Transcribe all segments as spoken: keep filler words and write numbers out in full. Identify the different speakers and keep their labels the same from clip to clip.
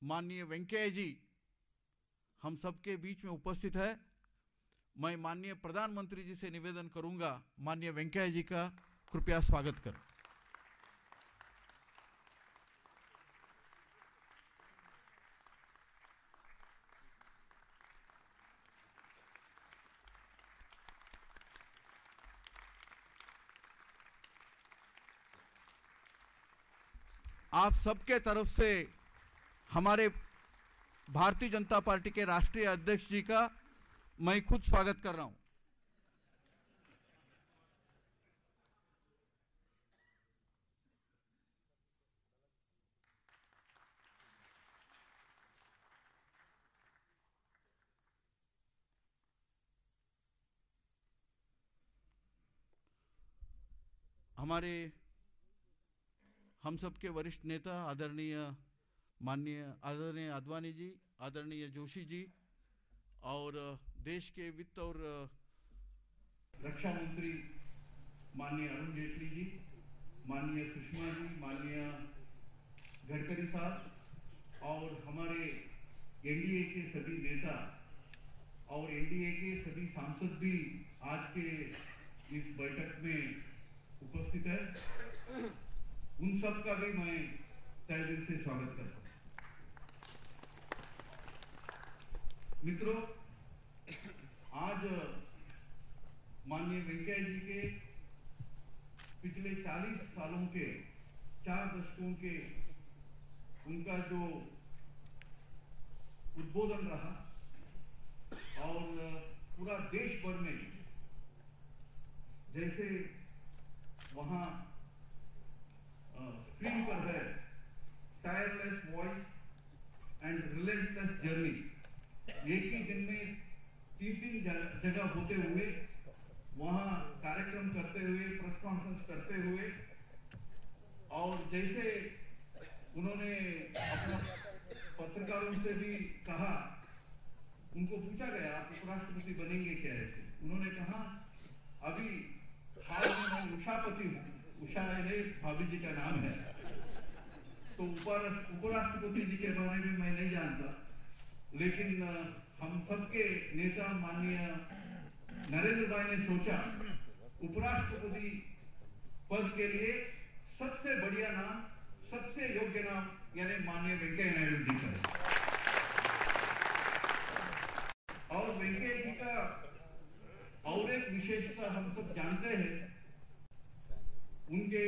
Speaker 1: माननीय वेंकैया जी हम सबके बीच में उपस्थित है। मैं माननीय प्रधानमंत्री जी से निवेदन करूंगा, माननीय वेंकैया जी का कृपया स्वागत करें। आप सबके तरफ से हमारे भारतीय जनता पार्टी के राष्ट्रीय अध्यक्ष जी का मैं खुद स्वागत कर रहा हूं। हमारे हम सबके वरिष्ठ नेता आदरणीय माननीय आदरणीय आडवाणी जी, आदरणीय जोशी जी और देश के वित्त और रक्षा मंत्री माननीय अरुण जेटली जी, माननीय सुषमा जी, माननीय गडकरी साहब और हमारे एनडीए के सभी नेता और एनडीए के सभी सांसद भी आज के इस बैठक में उपस्थित है। उन सब का भी मैं तहे दिल से स्वागत करता हूं। मित्रों, आज माननीय वेंकैया जी के पिछले चालीस सालों के, चार दशकों के उनका जो उद्बोधन रहा और पूरा देश भर में जैसे वहां स्क्रीन पर है tireless voice and relentless journey, एक ही दिन में तीन तीन जगह होते हुए वहां कार्यक्रम करते हुए, प्रेस कॉन्फ्रेंस करते हुए, और जैसे उन्होंने अपना पत्रकारों से भी कहा, उनको पूछा गया आप उपराष्ट्रपति बनेंगे क्या ऐसे, उन्होंने कहा अभी हाल में मैं उषापति हूं, उषा है भाभी जी का नाम है, तो ऊपर उपराष्ट्रपति जी के बारे में मैं नहीं जानता, लेकिन हम सबके नेता माननीय नरेंद्र भाई ने सोचा उपराष्ट्रपति पद के लिए सबसे बढ़िया नाम, सबसे योग्य नाम यानी माननीय वेंकैया नायडू जी का। और वेंकैया जी का और एक विशेषता हम सब जानते हैं, उनके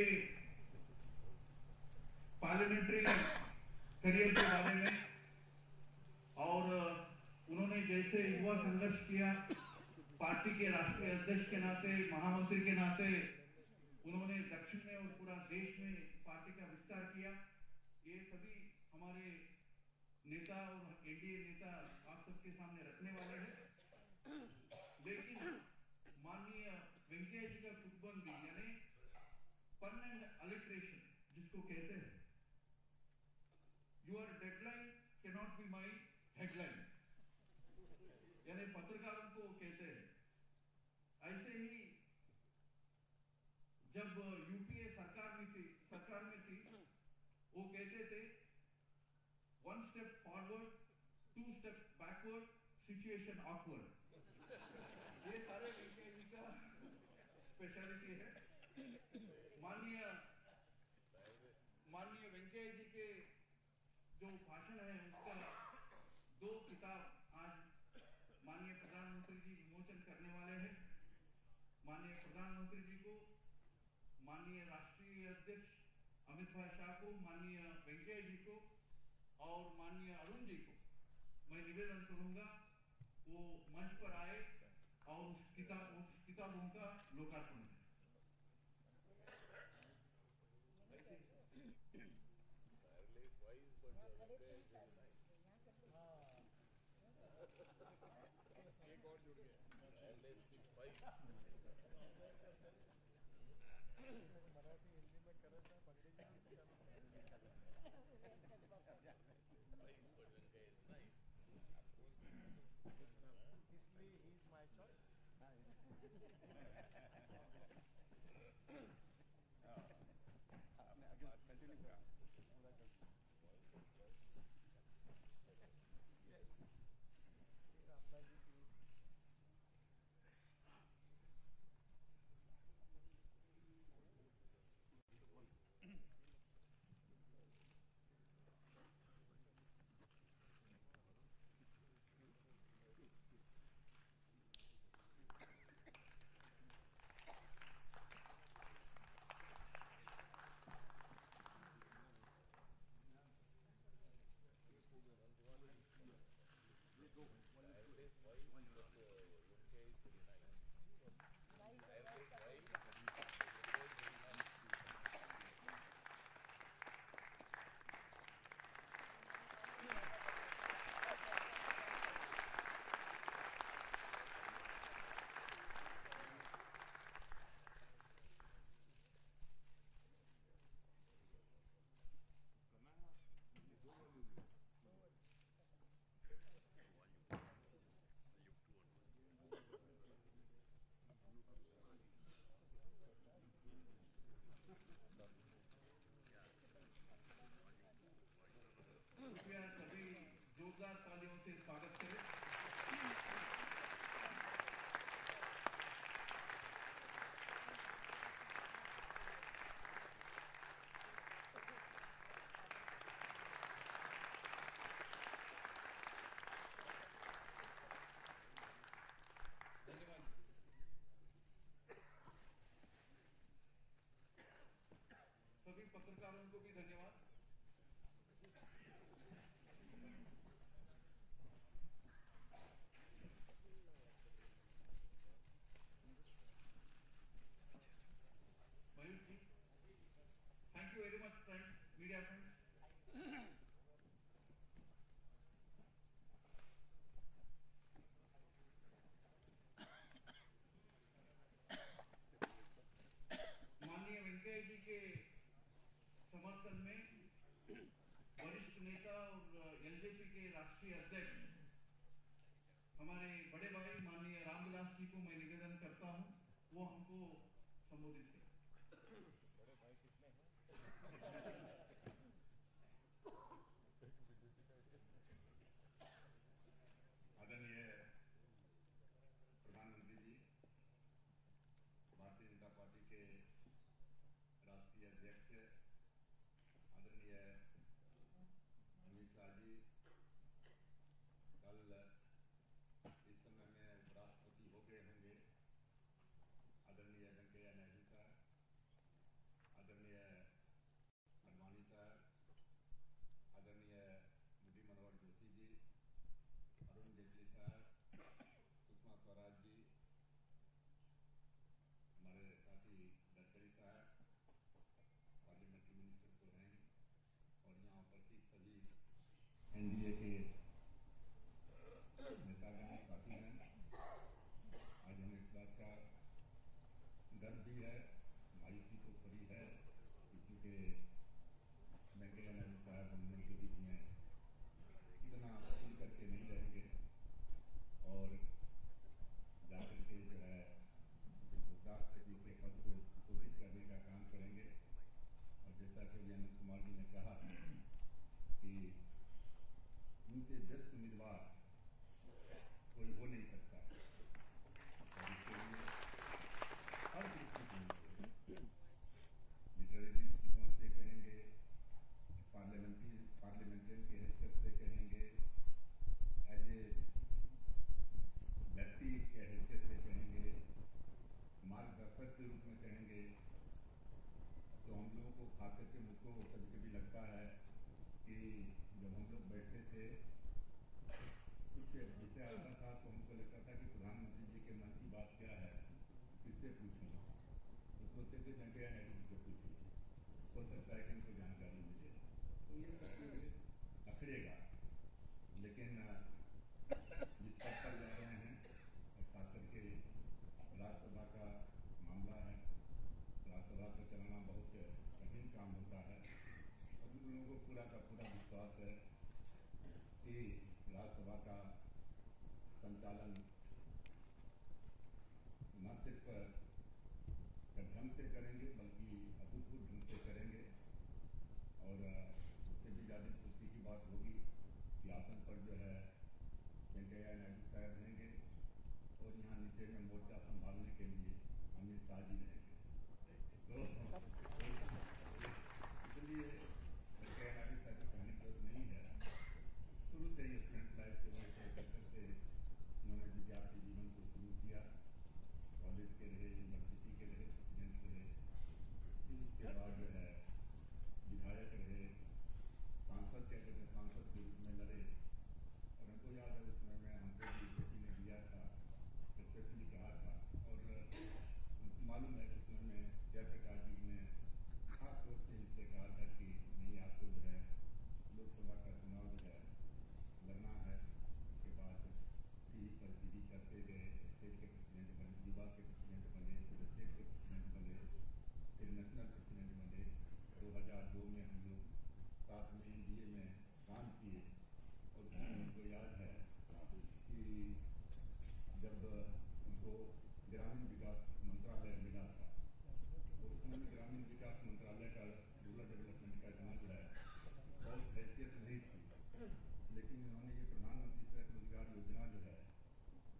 Speaker 1: पार्लियामेंट्री करियर के बारे में, और उन्होंने जैसे युवा संघर्ष किया, पार्टी के राष्ट्रीय अध्यक्ष के नाते, महामंत्री के नाते उन्होंने दक्षिण में और पूरा देश में पार्टी का विस्तार किया। ये सभी हमारे नेता और एनडीए नेता आप सबके सामने रखने वाले हैं। लेकिन माननीय वेंकैया जी का खुदबंदी यानी पन एंड अलिट्रेशन जिसको कहते हैं, your deadline can not be my headline, यानी पत्रकारों को कहते हैं। ऐसे ही जब यूपीए सरकार में थी सरकार में थी वो कहते थे one step forward, two step backward, situation awkward. ये सारे वेंकैया जी का स्पेशलिटी है। माननीय माननीय वेंकैया जी के जो भाषण है उसका दो किताब आज माननीय प्रधानमंत्री जी विमोचन करने वाले हैं। माननीय प्रधानमंत्री जी को, माननीय राष्ट्रीय अध्यक्ष अमित भाई शाह को, माननीय वेंकैया जी को और माननीय अरुण जी को मैं निवेदन करूंगा वो मंच पर आए और उस किताब उस किताबों का लोकार्पण करें। एक और जुड़ गया मराठी हिंदी में कर रहा पंडित इसलिए ही इज माय चॉइस। आपने आगे कंटिन्यू करा। जोरदार तालियों से स्वागत करें। धन्यवाद। सभी पत्रकारों को भी धन्यवाद। Mayur ji, thank you very much friends, media friends. माननीय वेंकैया जी के समर्थन में वरिष्ठ नेता और एलजेपी के राष्ट्रीय अध्यक्ष हमारे बड़े भाई माननीय रामविलास जी को मैं निवेदन करता हूं, वो हमको संबोधित करें।
Speaker 2: बड़े भाई कितने हैं?
Speaker 3: आदरणीय प्रधानमंत्री जी, भारतीय जनता पार्टी के राष्ट्रीय अध्यक्ष आदरणीय अमित शाह जी, कल इस समय में उपराष्ट्रपति हो गए होंगे आदरणीय वेंकैया नायडू साहब, आदरणीय अडवाणी साहब, आदरणीय मुरली मनोहर जोशी जी, अरुण जेटली साहब, सुषमा स्वराज जी, हमारे साथी गडकरी साहब, पार्लियामेंट्री मिनिस्टर तो हैं, और यहाँ उपस्थित सभी एनडीए के नेतागण साथीगण, आज हमें इस बात का गर्व भी है, मायूसी तो थोड़ी है, क्योंकि वेंकैया नायडू साहब हम लोगों के बीच में इतना खुल करके नहीं रहेंगे और जाकर के जो है उपराष्ट्रपति के पद को सुशोभित करने का काम करेंगे। और जैसा कि अनंत कुमार जी ने कहा कि उनसे बेस्ट उम्मीदवार कोई हो नहीं सकता, और इसके लिए हर दृष्टिकोण से लिटरेरी दृष्टिकोण से कहेंगे, पार्लियामेंट्री पार्लियामेंट्रियन के हैसियत से कहेंगे, एज ए व्यक्ति के हैसियत से कहेंगे, मार्गदर्शक के रूप में कहेंगे, तो हम लोगों को खाकर के मुझको कभी कभी लगता है कि जब हम लोग बैठते थे कुछ विषय आता था तो हमको लगता था कि प्रधानमंत्री जी के मन की बात क्या है, किससे पूछूं, तो सोचते थे वेंकैया नायडू जी से पूछूं, हो सकता है कि इनको जानकारी मिले। तो ये सब अखड़ेगा, लेकिन जिस पद पर जा रहे हैं और खास करके राज्यसभा का मामला है, राज्यसभा को चलाना बहुत कठिन काम होता है, और उन लोगों को पूरा का पूरा विश्वास है कि राज्यसभा का संचालन न सिर्फ ढंग से करेंगे बल्कि अभूतपूर्व ढंग से करेंगे। और उससे भी ज़्यादा खुशी की बात होगी कि आसन पर जो है वेंकैया नायडू साहब रहेंगे और यहाँ नीचे में मोर्चा संभालने के लिए अमित शाह जी रहेंगे। तो इसलिए वेंकैया नायडू साहब को कहने की जरूरत नहीं है, शुरू से ही स्टूडेंट लाइफ से वो से उन्होंने विद्यार्थी जीवन को शुरू किया, कॉलेज के रहे, यूनिवर्सिटी के रहे, प्रेसिडेंट रहे, फिर उसके बाद जो है विधायक रहे, सांसद के रहे, सांसद के रूप में लड़े। और हमको याद है उस समय में हमको भी बेटी ने दिया था, स्पेशली कहा था, और हमको मालूम है कि उस समय में जयप्रकाश जी ने खास तौर से इससे कहा था कि नहीं, आपको जो है लोकसभा का चुनाव जो है लड़ना है। उसके बाद सीढ़ी पर सीढ़ी करते गए, स्टेट के प्रेसिडेंट बने, युवा के प्रेसिडेंट बने, फिर स्टेट के प्रेसिडेंट बने, फिर नेशनल प्रेसिडेंट बने। दो हज़ार दो में हम लोग साथ में एनडीए में काम किए, और हमको याद है कि जब हमको ग्रामीण विकास मंत्रालय मिला था तो उसमें ग्रामीण विकास मंत्रालय का रूरल डेवलपमेंट का इतना जो है बहुत हैसियत नहीं थी, लेकिन उन्होंने ये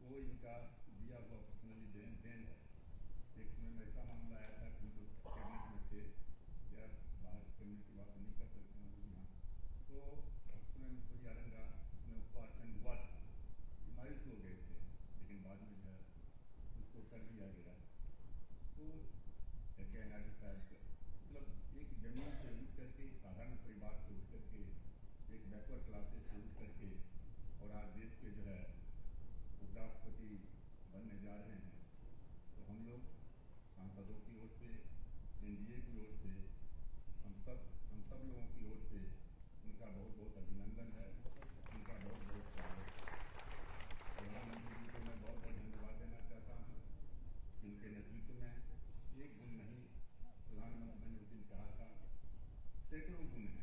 Speaker 3: वो इनका दिया हुआ पर्सनली देन देन है। एक समय में ऐसा मामला आया था कि हम लोग कैबिनेट में थे, या बाहर कैबिनेट की बात नहीं कर सकते हम लोग यहाँ, तो उस समय में थोड़ी आरंगा उसमें उपवाचन हुआ था, मायूस हो गए थे, लेकिन बाद में जो है उसको कर दिया गया। तो वेंकैया नायडू साहब मतलब एक जमीन से उठ करके, साधारण परिवार से उठ करके, एक बैकवर्ड क्लासेस से उठ करके और आज देश के जो है उपराष्ट्रपति बनने जा रहे हैं। तो हम लोग सांसदों की ओर से, एनडीए की ओर से, हम सब हम सब लोगों की ओर से उनका बहुत बहुत अभिनंदन है, उनका बहुत बहुत स्वागत है। प्रधानमंत्री जी को मैं बहुत बहुत धन्यवाद देना चाहता हूँ। इनके नेतृत्व में एक गुण नहीं, प्रधानमंत्री ने उस दिन कहा था सैकड़ों गुण हैं।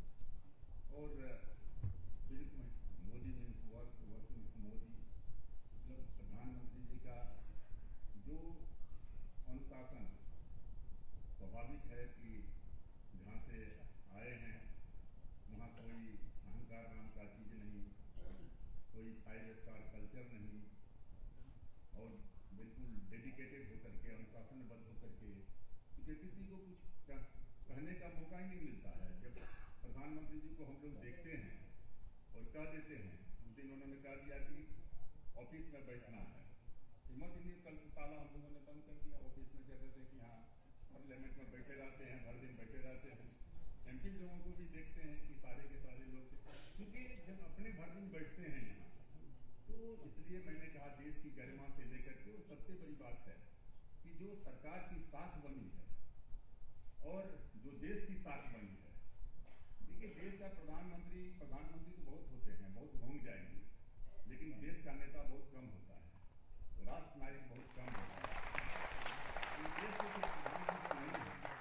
Speaker 3: और बिल्कुल Modi means work, work means Modi. मतलब प्रधानमंत्री जी का जो अनुशासन, स्वाभाविक है कि जहाँ से आए हैं वहाँ कोई अहंकार नाम का चीज़ नहीं, कोई फाइव स्टार कल्चर नहीं, और बिल्कुल डेडिकेटेड होकर के, अनुशासनबद्ध होकर के, क्योंकि किसी को कुछ कहने का मौका ही नहीं मिलता है। जब प्रधानमंत्री जी को हम लोग देखते हैं और कह देते हैं, उस दिन उन्होंने कह दिया कि ऑफिस में बैठना है, हिम्मत ही नहीं, कल ताला हम लोगों ने बंद कर दिया। ऑफिस में कहते थे कि हाँ पार्लियामेंट में बैठे रहते हैं, हर दिन बैठे रहते हैं। एमपी लोगों को भी देखते हैं कि सारे के सारे लोग, क्योंकि जब अपने भर दिन बैठते हैं यहाँ, तो इसलिए मैंने कहा देश की गरिमा से लेकर के, और सबसे बड़ी बात है कि जो सरकार की साख बनी है और जो देश की साख बनी है। देखिए देश का प्रधानमंत्री प्रधानमंत्री तो बहुत होते हैं, बहुत होंगे जाएंगे, लेकिन देश का नेता बहुत कम होता है, राष्ट्र नायक बहुत कम होता है। ये देश के प्रधानमंत्री नहीं है,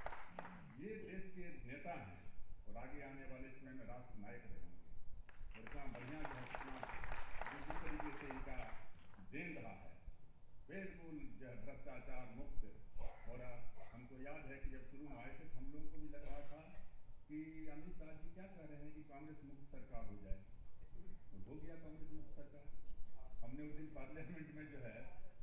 Speaker 3: ये देश के नेता हैं, और आगे आने वाले समय में राष्ट्र नायक रहेंगे। और इतना बढ़िया जो है, कितना जिस तरीके से इनका देन रहा है, बिल्कुल जो है भ्रष्टाचार मुक्त। और हमको याद है कि जब शुरू में आए थे तो हम लोगों को भी लग रहा था कि अमित शाह जी क्या कह रहे हैं कि कांग्रेस मुक्त सरकार हो जाए, और हो गया कांग्रेस मुक्त सरकार। हमने उस दिन पार्लियामेंट में जो है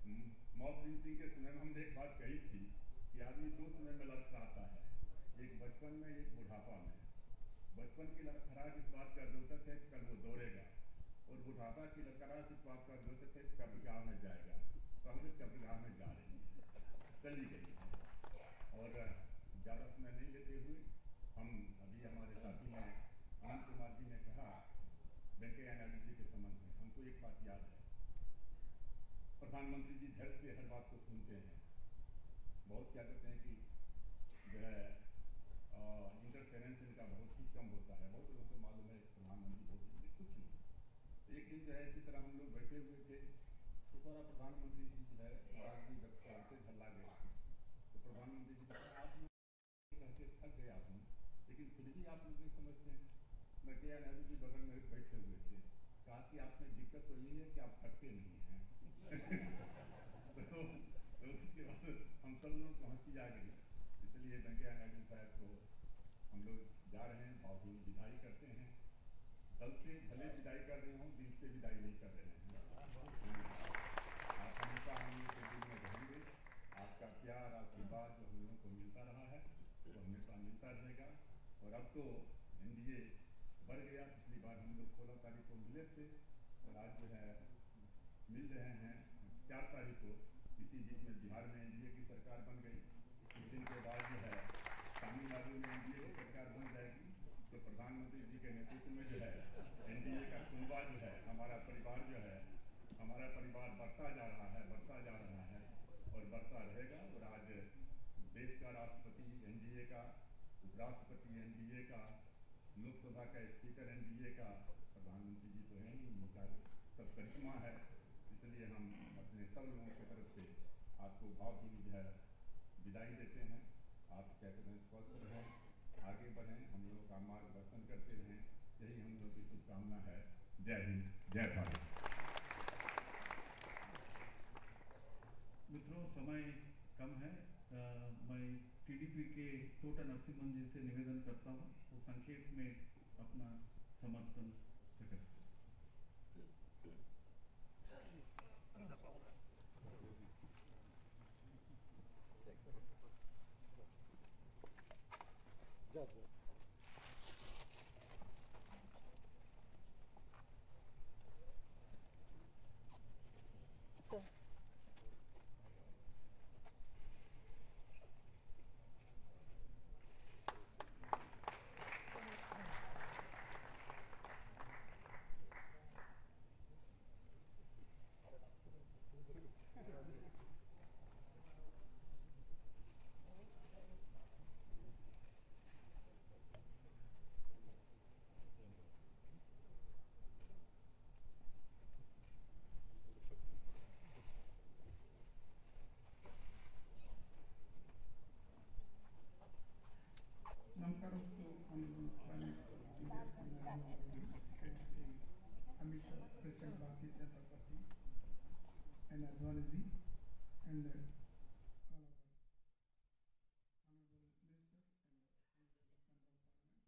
Speaker 3: मॉब लिंचिंग के समय में हमने एक बात कही थी कि आदमी दो समय में लत खाता है, एक बचपन में, एक बुढ़ापा में। बचपन की खराश इस बात का द्योतक है कि कल वो दौड़ेगा, और बुढ़ापा की खराश इस बात का द्योतक है कि कब्रगाह में जाएगा। कांग्रेस कब्रगाह में जा रही है, चली गई है। और ज़्यादा समय नहीं लेते हुए, हम अभी हमारे साथी ने अनंत कुमार जी ने कहा वेंकैया नायडू जी के संबंध में, हमको एक बात याद है, प्रधानमंत्री जी धैर्य से हर बात को सुनते हैं। बहुत क्या कहते हैं कि जो है इंटरफेरेंस इनका बहुत ही कम होता है। बहुत लोगों को मालूम है प्रधानमंत्री बहुत ही कुछ नहीं। एक दिन जो है इसी तरह हम लोग बैठे हुए थे, तो थोड़ा प्रधानमंत्री जी जो है महाराज जी व्यक्त करते झल्ला गए थे। तो प्रधानमंत्री जी ने कहा आप कहते थक गया हूँ, लेकिन फिर भी आप लोग नहीं समझते हैं। वेंकैया नायडू जी बगल में बैठे हुए थे, कहा कि आप में दिक्कत तो ये है कि आप थकते नहीं हैं। तो, तो उसके बाद हम सब लोग को हंसी आ गई। इसलिए वेंकैया नायडू साहब को हम लोग जा रहे हैं, भावभीनी विदाई करते हैं। दल से भले विदाई कर रहे हों, दिल से विदाई नहीं कर रहे हैं। आप हमेशा हम लोग के दिल में रहेंगे। आपका प्यार, आशीर्वाद जो हम लोगों को मिलता रहा है वो हमेशा मिलता रहेगा। और अब तो एनडीए बढ़ गया, पिछली बार हम लोग सोलह तारीख को मिले थे, और आज जो है मिल रहे हैं चार तारीख को। इसी बीच में बिहार में एनडीए की सरकार बन गई। कुछ दिन के बाद जो है तमिलनाडु में एनडीए की सरकार बन जाएगी। तो प्रधानमंत्री जी के नेतृत्व में जो है एनडीए का कुनबा जो है, हमारा परिवार जो है, हमारा परिवार बढ़ता जा रहा है, बढ़ता जा रहा है और बढ़ता रहेगा। और आज देश का राष्ट्रपति एनडीए का, उपराष्ट्रपति एनडीए का, लोकसभा का स्पीकर एनडीए का, प्रधानमंत्री जी तो है ही, उनका सब करिश्मा है। इसलिए हम अपने सब लोगों की तरफ से आपको भावभीनी जो है विदाई देते हैं। आप क्या कहते हैं, स्वस्थ रहें, आगे बढ़ें, हम लोगों का मार्गदर्शन करते रहें, यही हम लोगों की शुभकामना है। जय हिंद, जय भारत।
Speaker 1: मित्रों, समय कम है। आ, मैं टीडीपी के तोटा नरसिम्हन जी से निवेदन करता हूँ वो संक्षेप में अपना समर्थन प्रकट करें।
Speaker 4: Sir.
Speaker 5: Namaskaram to Honorable Prime Minister of India, Narendra Modi, Secretary Amit Shah, President Bharatiya Janata Party, and Advani and uh, all of our honorable ministers and honorable member of parliament.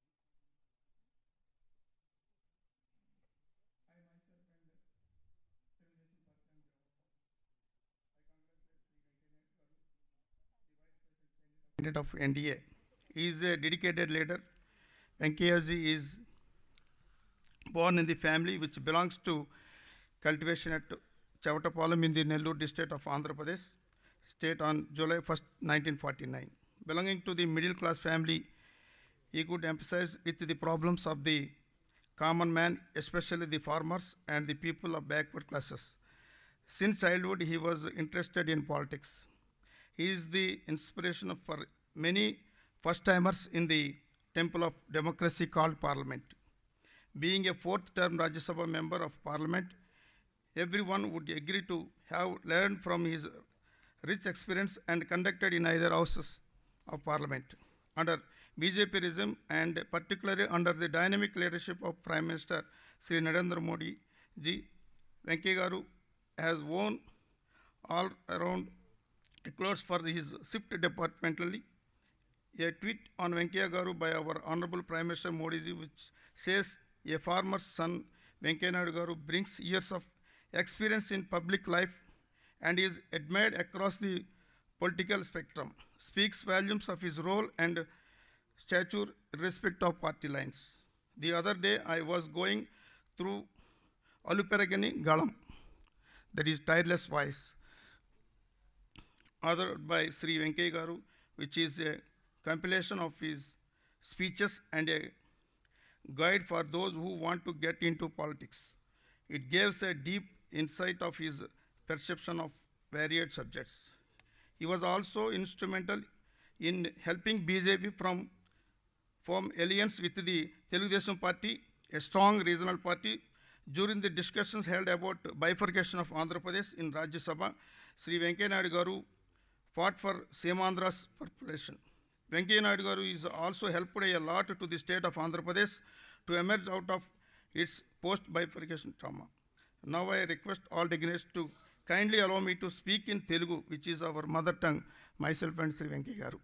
Speaker 5: I myself and uh, Telugu Desam Party on behalf of, I congratulate Sri Venkaiah Garu, the Vice President candidate of N D A. He is a dedicated leader. Venkaiah is born in the family which belongs to cultivation at Chavatapalam in the Nellore district of Andhra Pradesh state on July first, nineteen forty-nine. Belonging to the middle class family, he could emphasize with the problems of the common man, especially the farmers and the people of backward classes. Since childhood, he was interested in politics. He is the inspiration for many first-timers in the temple of democracy called Parliament. Being a fourth-term Rajya Sabha member of Parliament, everyone would agree to have learned from his rich experience and conducted in either houses of Parliament. Under B J P regime and particularly under the dynamic leadership of Prime Minister Sri Narendra Modi ji, Venkaiah Garu has won all around accolades for his shift departmentally. A tweet on Venkaiah Garu by our Honorable Prime Minister Modi ji, which says, a farmer's son, Venkaiah Garu, brings years of experience in public life and is admired across the political spectrum, speaks volumes of his role and stature irrespective of party lines. The other day, I was going through Aluperagani Galam, that is tireless voice, authored by Sri Venkaiah Garu, which is a compilation of his speeches and a guide for those who want to get into politics. It gives a deep insight of his perception of varied subjects. He was also instrumental in helping B J P from form alliance with the Telugu Desam Party, a strong regional party. During the discussions held about bifurcation of Andhra Pradesh in Rajya Sabha, Sri Venkaiah Garu fought for Semandra's population. Venkaiah Garu is also helped a lot to the state of Andhra Pradesh to emerge out of its post-bifurcation trauma. Now I request all dignitaries to kindly allow me to speak in Telugu, which is our mother tongue, myself and Sri Venkaiah Garu.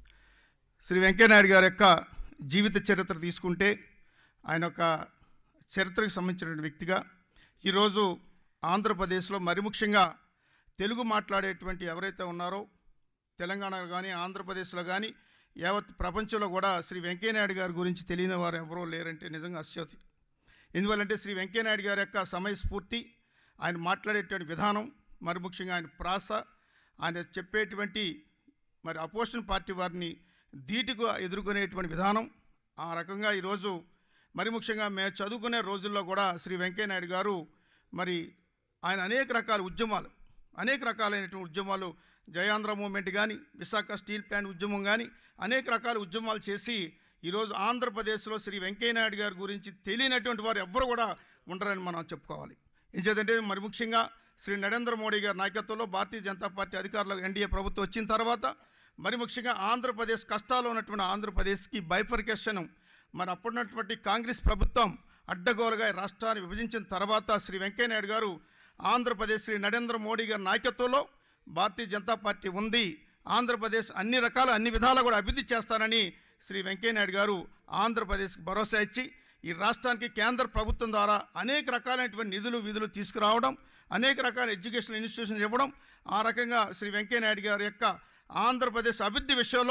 Speaker 5: Sri Venkaiah Garu యొక్క జీవిత చరిత్ర తీసుకుంటే ఆయన ఒక చరిత్రకు సంబంధించిన వ్యక్తిగా ఈరోజు ఆంధ్రప్రదేశ్లో మరి ముఖ్యంగా తెలుగు మాట్లాడేటువంటి ఎవరైతే ఉన్నారో తెలంగాణలో కానీ ఆంధ్రప్రదేశ్లో కానీ యావత్ ప్రపంచంలో కూడా శ్రీ వెంకయ్య నాయుడు గారి గురించి తెలియని వారు ఎవరో లేరంటే నిజంగా అత్యవసరం. ఎందువల్లంటే శ్రీ వెంకయ్య నాయుడు గారి యొక్క సమయస్ఫూర్తి, ఆయన మాట్లాడేటువంటి విధానం, మరి ముఖ్యంగా ఆయన ప్రాస, ఆయన చెప్పేటువంటి మరి అపోజిషన్ పార్టీ వారిని ధీటుగా ఎదుర్కొనేటువంటి విధానం, ఆ రకంగా ఈరోజు మరి ముఖ్యంగా మేము చదువుకునే రోజుల్లో కూడా శ్రీ వెంకయ్య నాయుడు గారు మరి ఆయన అనేక రకాల ఉద్యమాలు అనేక రకాలైనటువంటి ఉద్యమాలు జయాంధ్ర మూవ్మెంట్ కానీ విశాఖ స్టీల్ ప్లాంట్ ఉద్యమం కానీ అనేక రకాల ఉద్యమాలు చేసి ఈరోజు ఆంధ్రప్రదేశ్లో శ్రీ వెంకయ్య నాయుడు గారి గురించి తెలియనటువంటి వారు ఎవ్వరు కూడా ఉండరని మనం చెప్పుకోవాలి. ఏం చేద్దంటే మరి ముఖ్యంగా శ్రీ నరేంద్ర మోడీ గారి నాయకత్వంలో భారతీయ జనతా పార్టీ అధికారంలో ఎన్డీఏ ప్రభుత్వం వచ్చిన తర్వాత మరి ముఖ్యంగా ఆంధ్రప్రదేశ్ కష్టాల్లో ఉన్నటువంటి ఆంధ్రప్రదేశ్కి బైఫర్కేషన్ మరి అప్పుడున్నటువంటి కాంగ్రెస్ ప్రభుత్వం అడ్డగోలుగా రాష్ట్రాన్ని విభజించిన తర్వాత శ్రీ వెంకయ్య నాయుడు గారు ఆంధ్రప్రదేశ్ శ్రీ నరేంద్ర మోడీ గారి నాయకత్వంలో భారతీయ జనతా పార్టీ ఉంది, ఆంధ్రప్రదేశ్ అన్ని రకాల అన్ని విధాలా కూడా అభివృద్ధి చేస్తానని శ్రీ వెంకయ్య నాయుడు గారు ఆంధ్రప్రదేశ్కి భరోసా ఇచ్చి ఈ రాష్ట్రానికి కేంద్ర ప్రభుత్వం ద్వారా అనేక రకాలైనటువంటి నిధులు విధులు తీసుకురావడం, అనేక రకాల ఎడ్యుకేషనల్ ఇన్స్టిట్యూషన్స్ ఇవ్వడం, ఆ రకంగా శ్రీ వెంకయ్య నాయుడు గారి యొక్క ఆంధ్రప్రదేశ్ అభివృద్ధి విషయంలో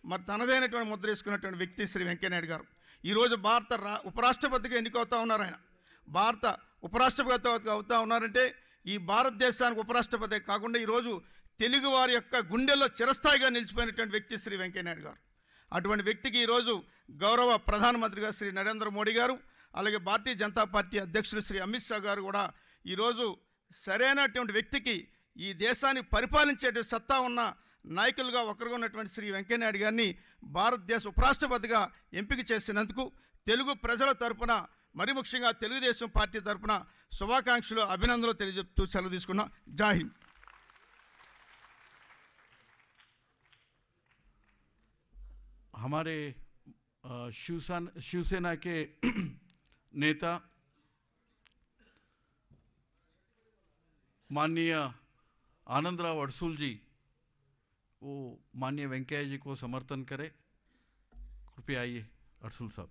Speaker 5: మరి తనదైనటువంటి ముద్ర వేసుకున్నటువంటి వ్యక్తి శ్రీ వెంకయ్యనాయుడు గారు. ఈరోజు భారత రా ఉపరాష్ట్రపతిగా ఎన్నికవుతా ఉన్నారు. ఆయన భారత ఉపరాష్ట్రపతి అవుతా ఉన్నారంటే ఈ భారతదేశానికి ఉపరాష్ట్రపతి కాకుండా ఈరోజు తెలుగు వారి యొక్క గుండెల్లో చిరస్థాయిగా నిలిచిపోయినటువంటి వ్యక్తి శ్రీ వెంకయ్యనాయుడు గారు. అటువంటి వ్యక్తికి ఈరోజు గౌరవ ప్రధానమంత్రిగా శ్రీ నరేంద్ర మోడీ గారు, అలాగే భారతీయ జనతా పార్టీ అధ్యక్షులు శ్రీ అమిత్ షా గారు కూడా ఈరోజు సరైనటువంటి వ్యక్తికి ఈ దేశాన్ని పరిపాలించేటువంటి సత్తా ఉన్న నాయకులుగా ఒకరుగా ఉన్నటువంటి శ్రీ వెంకయ్యనాయుడు గారిని భారతదేశ ఉపరాష్ట్రపతిగా ఎంపిక చేసినందుకు తెలుగు ప్రజల తరపున, మరి ముఖ్యంగా తెలుగుదేశం పార్టీ తరపున శుభాకాంక్షలు, అభినందనలు తెలియజెప్తూ సెలవు తీసుకున్నాం. జై హింద్.
Speaker 4: हमारे शिवसेना शिवसेना के नेता माननीय आनंदराव अडसूल जी वो माननीय वेंकैया जी को समर्थन करें. कृपया आइए अडसूल साहब.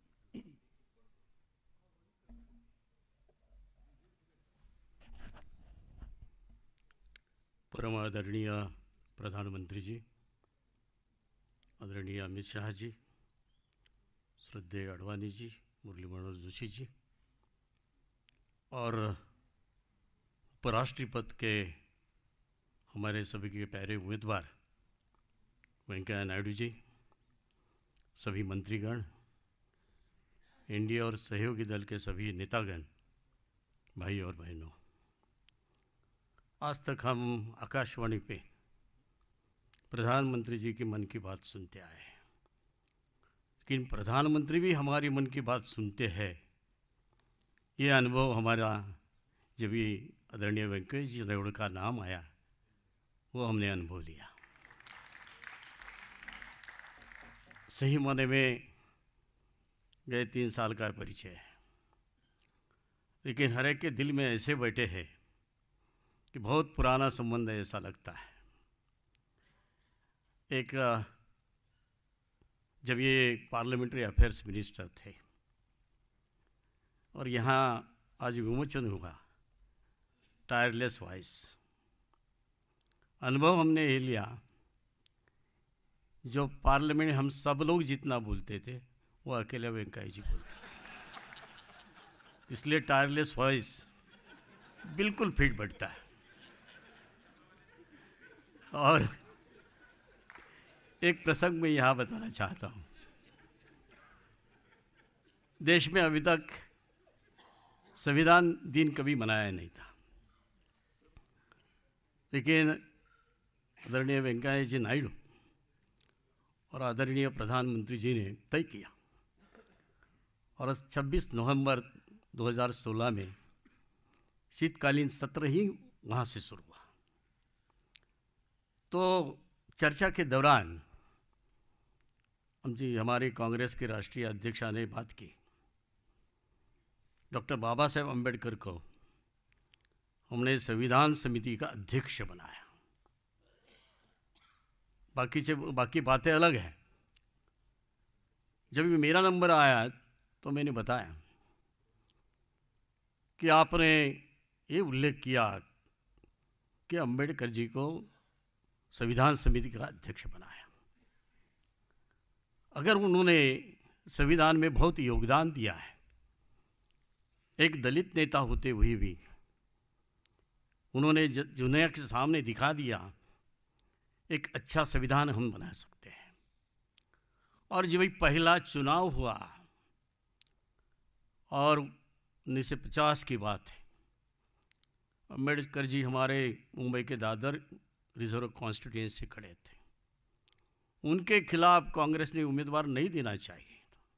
Speaker 6: परम आदरणीय प्रधानमंत्री जी, आदरणीय अमित शाह जी, श्रद्धेय अडवाणी जी, मुरली मनोहर जोशी जी और उपराष्ट्रपति के हमारे सभी के प्यारे उम्मीदवार वेंकैया नायडू जी, सभी मंत्रीगण, एनडीए और सहयोगी दल के सभी नेतागण, भाई और बहनों, आज तक हम आकाशवाणी पे प्रधानमंत्री जी की मन की बात सुनते आए, लेकिन प्रधानमंत्री भी हमारी मन की बात सुनते हैं, ये अनुभव हमारा जब ये आदरणीय वेंकैया जी नायडू का नाम आया वो हमने अनुभव लिया. सही माने में गए तीन साल का परिचय है, लेकिन हर एक के दिल में ऐसे बैठे हैं कि बहुत पुराना संबंध ऐसा लगता है. एक जब ये पार्लियामेंट्री अफेयर्स मिनिस्टर थे और यहाँ आज विमोचन हुआ टायरलेस वॉइस, अनुभव हमने ये लिया जो पार्लियामेंट हम सब लोग जितना बोलते थे वो अकेले वेंकैया जी बोलते थे. इसलिए टायरलेस वॉइस बिल्कुल फिट बैठता है. और एक प्रसंग मैं यहाँ बताना चाहता हूँ. देश में अभी तक संविधान दिन कभी मनाया नहीं था, लेकिन आदरणीय वेंकैया जी नायडू और आदरणीय प्रधानमंत्री जी ने तय किया और छब्बीस नवंबर दो हज़ार सोलह में शीतकालीन सत्र ही वहाँ से शुरू हुआ. तो चर्चा के दौरान हम जी हमारे कांग्रेस के राष्ट्रीय अध्यक्ष ने बात की, डॉक्टर बाबा साहेब अम्बेडकर को हमने संविधान समिति का अध्यक्ष बनाया. बाकी से बाकी बातें अलग हैं. जब मेरा नंबर आया तो मैंने बताया कि आपने ये उल्लेख किया कि अम्बेडकर जी को संविधान समिति का अध्यक्ष बनाया. अगर उन्होंने संविधान में बहुत योगदान दिया है, एक दलित नेता होते हुए भी उन्होंने दुनिया के सामने दिखा दिया एक अच्छा संविधान हम बना सकते हैं. और जब पहला चुनाव हुआ और उन्नीस सौ पचास की बात है, अम्बेडकर जी हमारे मुंबई के दादर रिजर्व कॉन्स्टिट्यूएंसी से खड़े थे. उनके खिलाफ कांग्रेस ने उम्मीदवार नहीं देना चाहिए.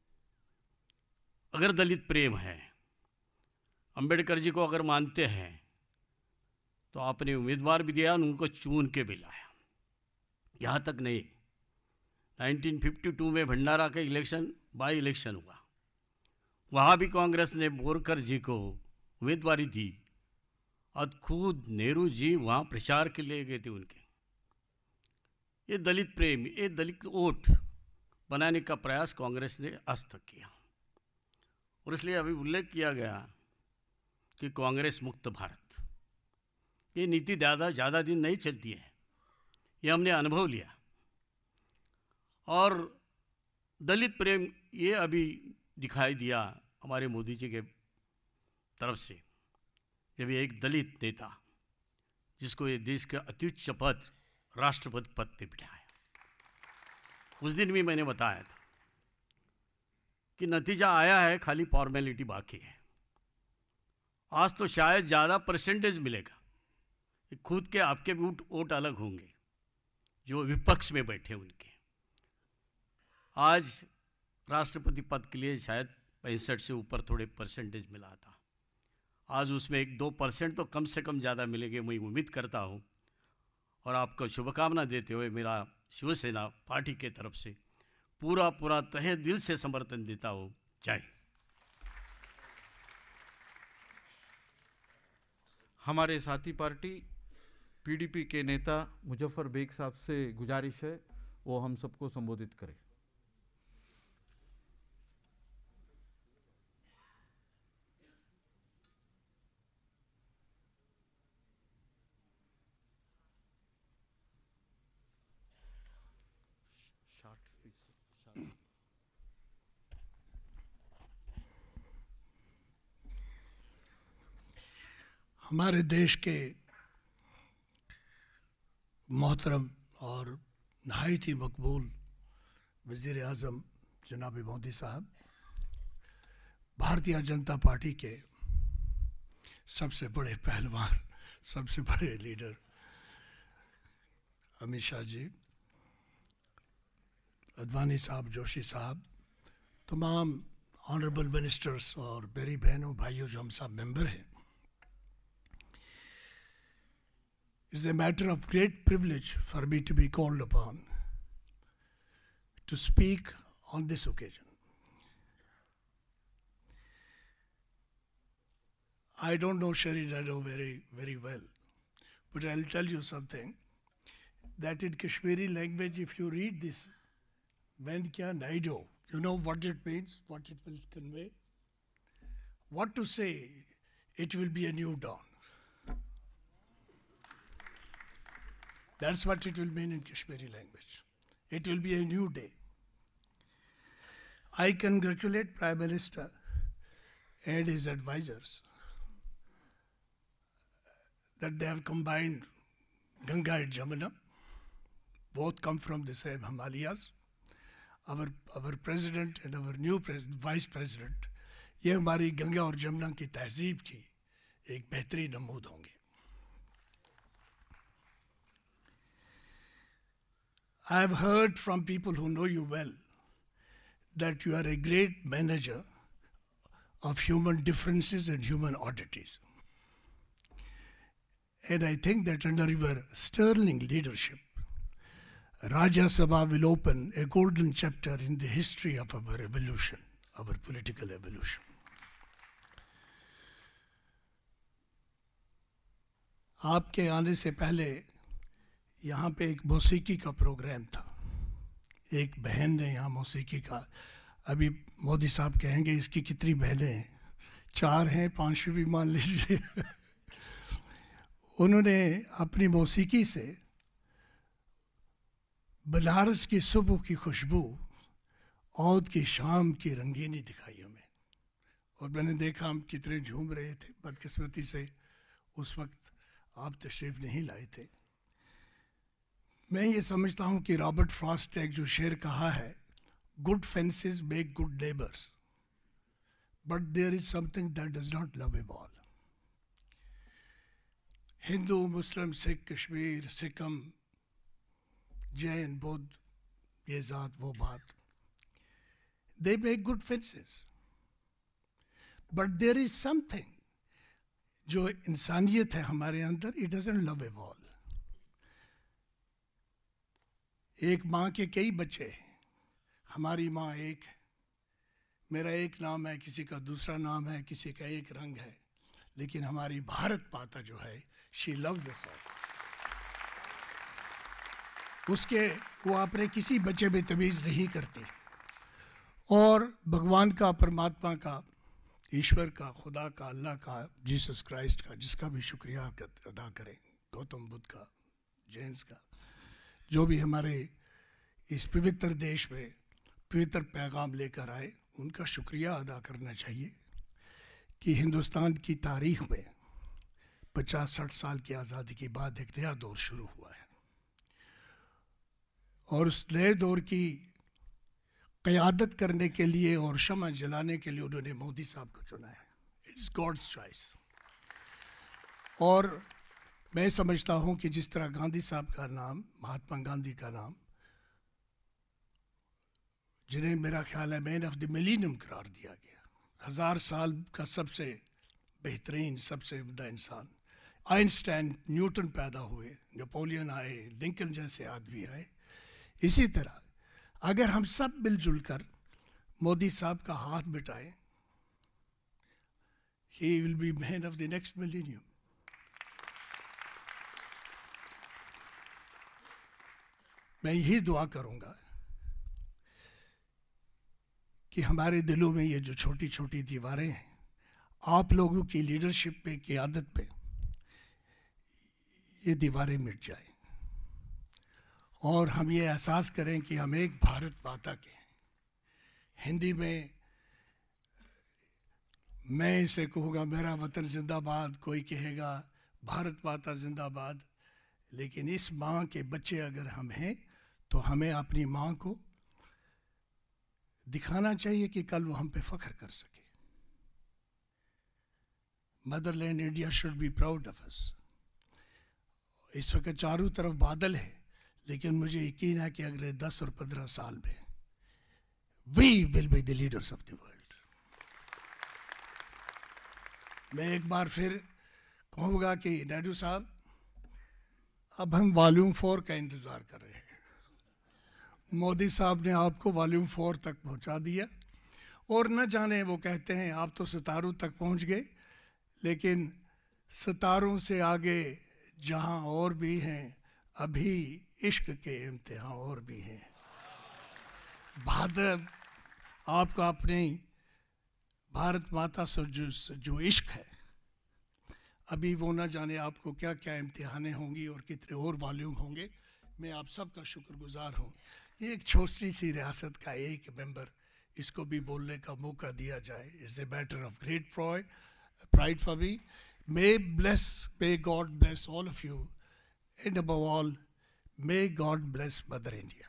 Speaker 6: अगर दलित प्रेम है, अम्बेडकर जी को अगर मानते हैं तो आपने उम्मीदवार भी दिया और उनको चुन के भी लाया. यहाँ तक नहीं, उन्नीस सौ बावन में भंडारा का इलेक्शन बाई इलेक्शन हुआ, वहाँ भी कांग्रेस ने बोरकर जी को उम्मीदवारी दी और खुद नेहरू जी वहाँ प्रचार के लिए गए थे उनके. ये दलित प्रेम, ये दलित वोट बनाने का प्रयास कांग्रेस ने आज तक किया. और इसलिए अभी उल्लेख किया गया कि कांग्रेस मुक्त भारत, ये नीति ज़्यादा ज़्यादा दिन नहीं चलती है, ये हमने अनुभव लिया. और दलित प्रेम ये अभी दिखाई दिया हमारे मोदी जी के तरफ से, जब एक दलित नेता जिसको ये देश के अत्युच्च पद राष्ट्रपति पद पे बिठाया। उस दिन भी मैंने बताया था कि नतीजा आया है, खाली फॉर्मेलिटी बाकी है। आज तो शायद ज़्यादा परसेंटेज मिलेगा, खुद के आपके वोट वोट अलग होंगे जो विपक्ष में बैठे उनके। आज राष्ट्रपति पद के लिए शायद पैंसठ से ऊपर थोड़े परसेंटेज मिला था, आज उसमें एक दो परसेंट तो कम से कम ज़्यादा मिलेंगे, मैं उम्मीद करता हूँ। और आपको शुभकामना देते हुए मेरा शिवसेना पार्टी के तरफ से पूरा पूरा तहे दिल से समर्थन देता हूँ। जय।
Speaker 4: हमारे साथी पार्टी पीडीपी के नेता मुजफ्फर बेग साहब से गुजारिश है वो हम सबको संबोधित करें।
Speaker 7: हमारे देश के मोहतरम और नहायत ही मकबूल वज़ीर आज़म जनाब मोदी साहब, भारतीय जनता पार्टी के सबसे बड़े पहलवान, सबसे बड़े लीडर अमित शाह जी, अडवाणी साहब, जोशी साहब, तमाम ऑनरेबल मिनिस्टर्स और मेरी बहनों भाइयों जो हम सब मेंबर हैं, It's a matter of great privilege for me to be called upon to speak on this occasion. I don't know Sheri Naidu very, very well, but I'll tell you something, that in Kashmiri language, if you read this, Venkaiah Naidu, you know what it means, what it will convey? What to say, it will be a new dawn. That's what it will mean in Kashmiri language. It will be a new day. I congratulate Prime Minister and his advisors that they have combined Ganga and Jamuna. Both come from the same Himalayas. Our, our president and our new pres vice president, ये हमारी गंगा और जमुना की तहजीब की एक बेहतरीन नमूद होंगे. I have heard from people who know you well that you are a great manager of human differences and human oddities. And I think that under your sterling leadership, Rajya Sabha will open a golden chapter in the history of our evolution, our political evolution. आपके आने से पहले यहाँ पे एक मौसीकी का programme था. एक बहन ने यहाँ मौसीकी का, अभी मोदी साहब कहेंगे इसकी कितनी बहनें हैं, चार हैं, पांचवी भी मान लीजिए. उन्होंने अपनी मौसीकी से बनारस की सुबह की खुशबू, औद की शाम की रंगीनी दिखाई हमें. और मैंने देखा हम कितने झूम रहे थे. बदकिस्मती से उस वक्त आप तशरीफ़ नहीं लाए थे. मैं ये समझता हूँ कि रॉबर्ट फ्रॉस्ट ने एक जो शेर कहा है, good fences make good neighbours, but there is something that does not love a wall. Hindu, Muslim, Sikh, Kashmir, Sikkim, Jain, बौद्ध, ये ज़ात वो बात, they make good fences, but there is something, जो इंसानियत है हमारे अंदर, it doesn't love a wall. एक माँ के कई बच्चे हैं, हमारी माँ एक है, मेरा एक नाम है, किसी का दूसरा नाम है, किसी का एक रंग है, लेकिन हमारी भारत माता जो है, शी लव्स अस ऑल. उसके वो अपने किसी बच्चे में तमीज़ नहीं करती. और भगवान का, परमात्मा का, ईश्वर का, खुदा का, अल्लाह का, जीसस क्राइस्ट का, जिसका भी शुक्रिया अदा करें, गौतम बुद्ध का, जैन्स का, जो भी हमारे इस पवित्र देश में पवित्र पैगाम लेकर आए, उनका शुक्रिया अदा करना चाहिए कि हिंदुस्तान की तारीख में पचास साठ साल की आज़ादी के बाद एक नया दौर शुरू हुआ है और उस नए दौर की क़यादत करने के लिए और शम्मा जलाने के लिए उन्होंने मोदी साहब को चुना है। It's God's choice. और मैं समझता हूँ कि जिस तरह गांधी साहब का नाम, महात्मा गांधी का नाम, जिन्हें मेरा ख्याल है मैन ऑफ द मिलीनियम करार दिया गया, हज़ार साल का सबसे बेहतरीन, सबसे उम्दा इंसान, आइंस्टाइन, न्यूटन पैदा हुए, नेपोलियन आए, लिंकन जैसे आदमी आए। इसी तरह अगर हम सब मिलजुल कर मोदी साहब का हाथ बिठाएं, he will be man of the next millennium. मैं यही दुआ करूंगा कि हमारे दिलों में ये जो छोटी छोटी दीवारें हैं, आप लोगों की लीडरशिप पे, क़यादत पे, ये दीवारें मिट जाएं और हम ये एहसास करें कि हम एक भारत माता के हैं। हिंदी में मैं इसे कहूँगा मेरा वतन जिंदाबाद, कोई कहेगा भारत माता जिंदाबाद, लेकिन इस माँ के बच्चे अगर हम हैं तो हमें अपनी माँ को दिखाना चाहिए कि कल वो हम पे फ़ख्र कर सके। Motherland India should be proud of us. इस वक्त चारों तरफ बादल है, लेकिन मुझे यकीन है कि अगले दस और पंद्रह साल में we will be the leaders of the world. मैं एक बार फिर कहूँगा कि नायडू साहब, अब हम वॉल्यूम फोर का इंतज़ार कर रहे हैं। मोदी साहब ने आपको वॉल्यूम फोर तक पहुँचा दिया और न जाने, वो कहते हैं आप तो सितारों तक पहुँच गए, लेकिन सितारों से आगे जहाँ और भी हैं, अभी इश्क के इम्तिहान और भी हैं। भारत, आपका अपने भारत माता से जो जो इश्क है, अभी वो ना जाने आपको क्या क्या इम्तिहानें होंगी और कितने और वॉल्यूम होंगे। मैं आप सब का शुक्रगुजार हूँ। ये एक छोटी सी रियासत का एक मेंबर, इसको भी बोलने का मौका दिया जाए, it's a matter of great pride pride for me. May bless, may God bless all of you, and above all may God bless mother India.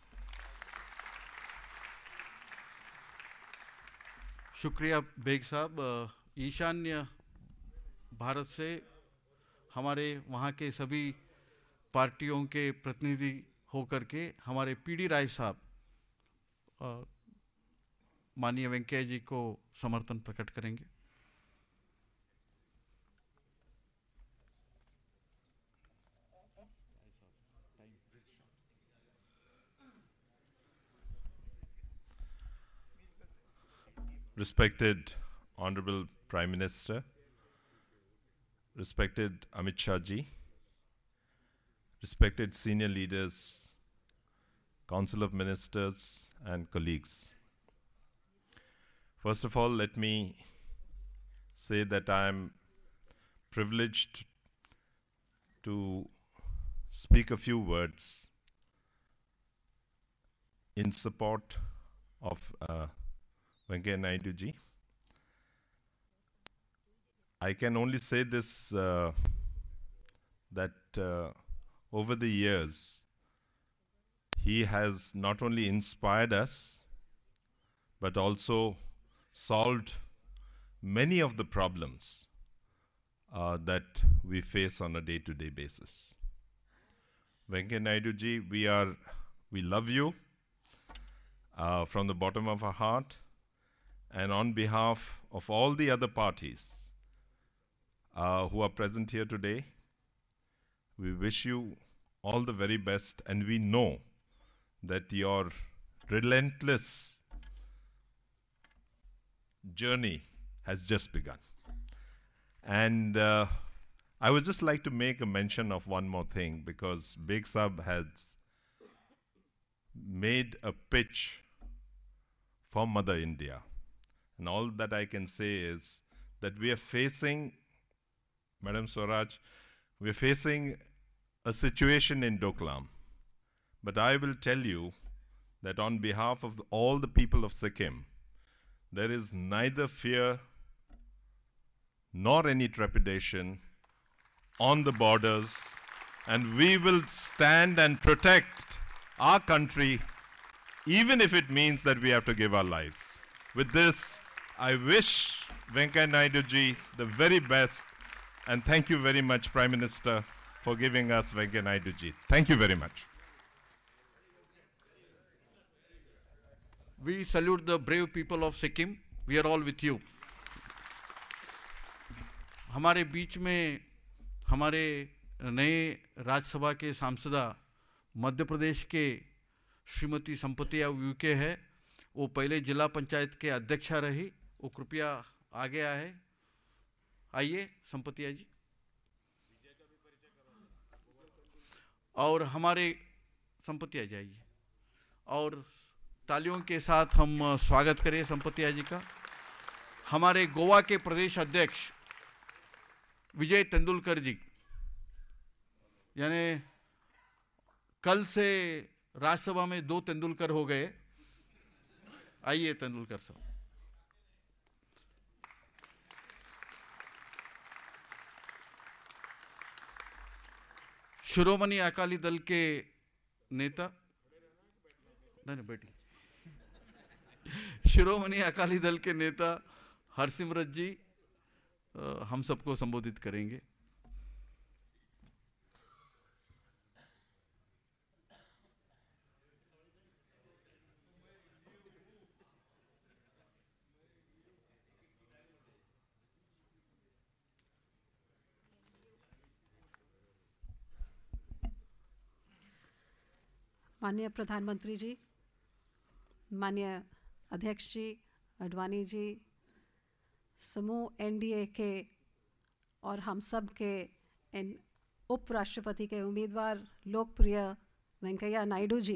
Speaker 4: शुक्रिया बेग साहब। ईशान्य भारत से हमारे वहाँ के सभी पार्टियों के प्रतिनिधि होकर के हमारे पीडी राय साहब माननीय वेंकैया जी को समर्थन प्रकट करेंगे।
Speaker 8: Respected Honorable Prime Minister, respected Amit Shah ji, respected senior leaders, Council of Ministers and colleagues. First of all, let me say that I am privileged to speak a few words in support of uh, Venkaiah Naidu ji. I can only say this, uh, that uh, over the years, he has not only inspired us, but also solved many of the problems uh, that we face on a day-to-day basis. Venkaiah Naidu ji, we are, we love you uh, from the bottom of our heart, and on behalf of all the other parties uh, who are present here today, we wish you all the very best, and we know that your relentless journey has just begun. And uh, I would just like to make a mention of one more thing, because Beg Sahab has made a pitch for Mother India. And all that I can say is that we are facing, Madam Swaraj, we are facing a situation in Doklam. But I will tell you that on behalf of all the people of Sikkim, there is neither fear nor any trepidation on the borders, and we will stand and protect our country, even if it means that we have to give our lives. With this, I wish Venkaiah Naidu ji the very best, and thank you very much, Prime Minister, for giving us Venkaiah Naidu ji. Thank you very much.
Speaker 4: We salute the brave people of Sikkim. We are all with you. हमारे बीच में हमारे नए राज्यसभा के सांसदा मध्य प्रदेश के श्रीमती संपतिया UK है। वो पहले जिला पंचायत के अध्यक्षा रही। वो कृपया आगे आए। आइए संपतिया जी। और हमारे संपतिया जी आइए और तालियों के साथ हम स्वागत करें संपतिया जी का। हमारे गोवा के प्रदेश अध्यक्ष विजय तेंदुलकर जी, यानी कल से राज्यसभा में दो तेंदुलकर हो गए। आइए तेंदुलकर साहब। शिरोमणि अकाली दल के नेता, नहीं नहीं बेटी, शिरोमणि अकाली दल के नेता हरसिमरत जी हम सबको संबोधित करेंगे।
Speaker 9: माननीय प्रधानमंत्री जी, माननीय अध्यक्ष जी, अडवाणी जी, समूह एनडीए के और हम सब के इन उपराष्ट्रपति के उम्मीदवार लोकप्रिय वेंकैया नायडू जी,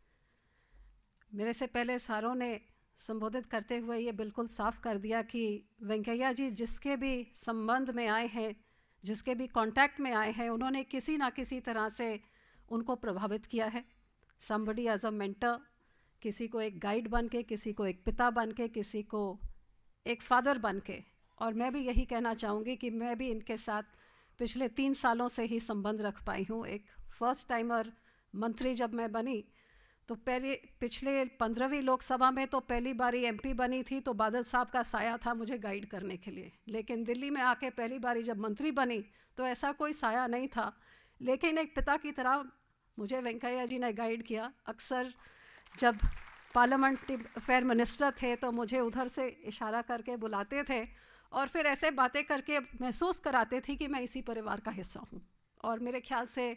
Speaker 9: मेरे से पहले सारों ने संबोधित करते हुए ये बिल्कुल साफ कर दिया कि वेंकैया जी जिसके भी संबंध में आए हैं, जिसके भी कांटेक्ट में आए हैं, उन्होंने किसी ना किसी तरह से उनको प्रभावित किया है। समबडी एज अ मेंटर, किसी को एक गाइड बन के, किसी को एक पिता बन के, किसी को एक फादर बन के। और मैं भी यही कहना चाहूँगी कि मैं भी इनके साथ पिछले तीन सालों से ही संबंध रख पाई हूँ। एक फर्स्ट टाइमर मंत्री जब मैं बनी तो पहले पिछले पंद्रहवीं लोकसभा में तो पहली बारी एमपी बनी थी, तो बादल साहब का साया था मुझे गाइड करने के लिए। लेकिन दिल्ली में आके पहली बारी जब मंत्री बनी तो ऐसा कोई साया नहीं था, लेकिन एक पिता की तरह मुझे वेंकैया जी ने गाइड किया। अक्सर जब पार्लियामेंट्री अफेयर मिनिस्टर थे तो मुझे उधर से इशारा करके बुलाते थे और फिर ऐसे बातें करके महसूस कराते थे कि मैं इसी परिवार का हिस्सा हूँ। और मेरे ख्याल से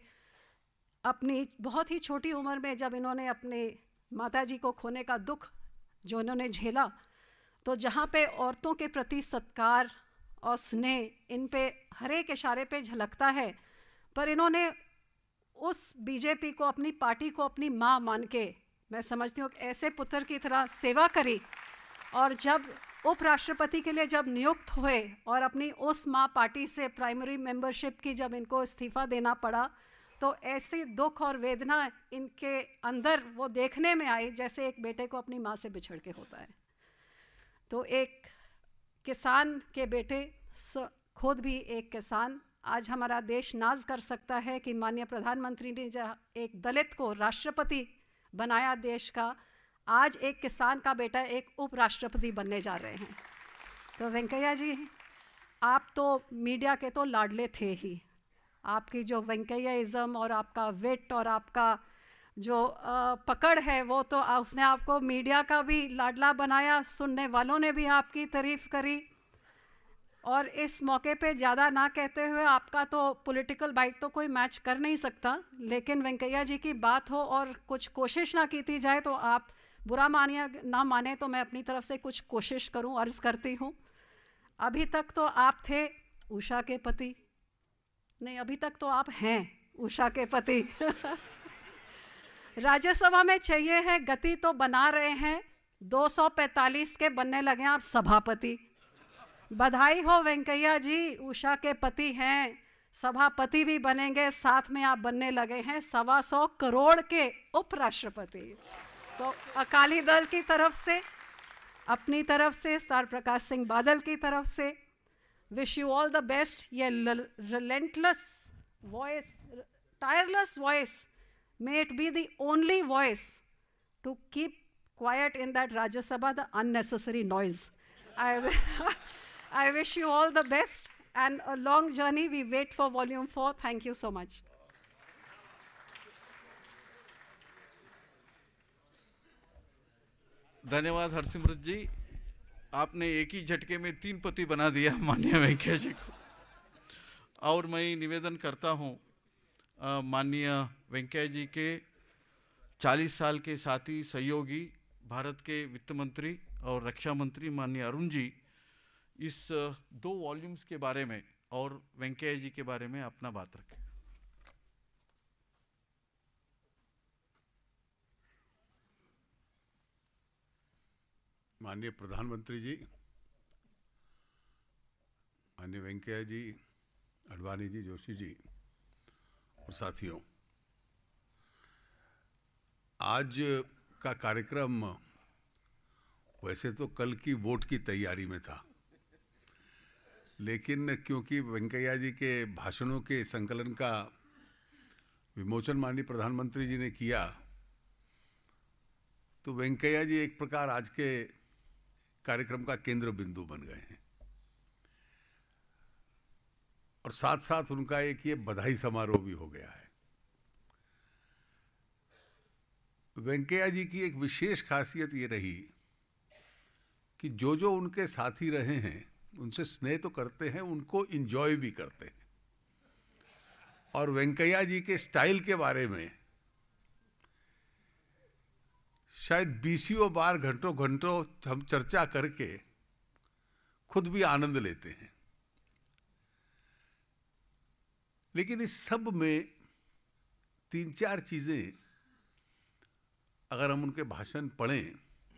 Speaker 9: अपनी बहुत ही छोटी उम्र में जब इन्होंने अपने माताजी को खोने का दुख जो इन्होंने झेला, तो जहाँ पे औरतों के प्रति सत्कार और स्नेह इन पे हर एक इशारे पे झलकता है, पर इन्होंने उस बीजेपी को, अपनी पार्टी को अपनी माँ मान के, मैं समझती हूँ ऐसे पुत्र की तरह सेवा करी। और जब उपराष्ट्रपति के लिए जब नियुक्त हुए और अपनी उस माँ पार्टी से प्राइमरी मेंबरशिप की जब इनको इस्तीफ़ा देना पड़ा, तो ऐसी दुख और वेदना इनके अंदर वो देखने में आई जैसे एक बेटे को अपनी माँ से बिछड़ के होता है। तो एक किसान के बेटे, खुद भी एक किसान, आज हमारा देश नाज कर सकता है कि माननीय प्रधानमंत्री ने जहाँ एक दलित को राष्ट्रपति बनाया देश का, आज एक किसान का बेटा एक उपराष्ट्रपति बनने जा रहे हैं। तो वेंकैया जी, आप तो मीडिया के तो लाडले थे ही। आपकी जो वेंकैयाइज़म और आपका विट और आपका जो आ, पकड़ है, वो तो उसने आपको मीडिया का भी लाडला बनाया, सुनने वालों ने भी आपकी तारीफ़ करी। और इस मौके पे ज़्यादा ना कहते हुए, आपका तो पॉलिटिकल बाइट तो कोई मैच कर नहीं सकता, लेकिन वेंकैया जी की बात हो और कुछ कोशिश ना की जाए तो आप बुरा मानिए ना माने तो मैं अपनी तरफ से कुछ कोशिश करूं, अर्ज़ करती हूं। अभी तक तो आप थे उषा के पति, नहीं अभी तक तो आप हैं उषा के पति। राज्यसभा में चाहिए है गति तो बना रहे हैं, दो सौ पैंतालीस के बनने लगे आप सभापति। बधाई हो वेंकैया जी, उषा के पति हैं, सभापति भी बनेंगे, साथ में आप बनने लगे हैं सवा सौ करोड़ के उपराष्ट्रपति। तो अकाली दल की तरफ से, अपनी तरफ से, सर प्रकाश सिंह बादल की तरफ से, wish you all the best. ये relentless voice, tireless voice, may it be the only voice to keep quiet in that Rajya Sabha the unnecessary noise. I, I wish you all the best and a long journey. We wait for volume four. Thank you so much.
Speaker 4: धन्यवाद हरसिमरत जी, आपने एक ही झटके में तीन पति बना दिया माननीय वेंकैया जी को. और मैं निवेदन करता हूँ माननीय वेंकैया जी के चालीस साल के साथी सहयोगी भारत के वित्त मंत्री और रक्षा मंत्री माननीय अरुण जी इस दो वॉल्यूम्स के बारे में और वेंकैया जी के बारे में अपना बात रखें.
Speaker 10: माननीय प्रधानमंत्री जी, माननीय वेंकैया जी, अडवाणी जी, जोशी जी और साथियों, आज का कार्यक्रम वैसे तो कल की वोट की तैयारी में था, लेकिन क्योंकि वेंकैया जी के भाषणों के संकलन का विमोचन माननीय प्रधानमंत्री जी ने किया, तो वेंकैया जी एक प्रकार आज के कार्यक्रम का केंद्र बिंदु बन गए हैं. और साथ साथ उनका एक ये बधाई समारोह भी हो गया है. वेंकैया जी की एक विशेष खासियत ये रही कि जो जो उनके साथी रहे हैं उनसे स्नेह तो करते हैं, उनको एंजॉय भी करते हैं. और वेंकैया जी के स्टाइल के बारे में शायद बीसियों बार घंटों घंटों हम चर्चा करके खुद भी आनंद लेते हैं. लेकिन इस सब में तीन चार चीजें अगर हम उनके भाषण पढ़ें,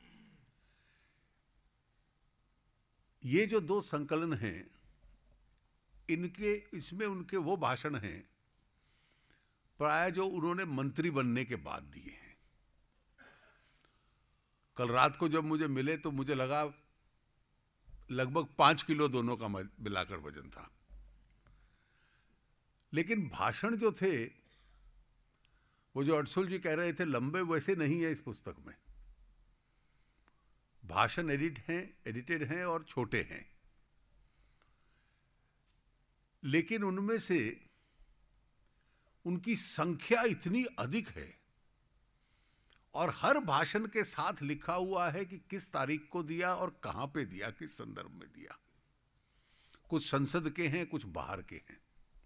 Speaker 10: ये जो दो संकलन हैं, इनके इसमें उनके वो भाषण हैं प्राय जो उन्होंने मंत्री बनने के बाद दिए हैं. कल रात को जब मुझे मिले तो मुझे लगा लगभग पांच किलो दोनों का मिलाकर वजन था. लेकिन भाषण जो थे वो जो अडसुल जी कह रहे थे लंबे, वैसे नहीं है. इस पुस्तक में भाषण एडिट हैं, एडिटेड हैं और छोटे हैं, लेकिन उनमें से उनकी संख्या इतनी अधिक है और हर भाषण के साथ लिखा हुआ है कि किस तारीख को दिया और कहां पे दिया, किस संदर्भ में दिया. कुछ संसद के हैं, कुछ बाहर के हैं.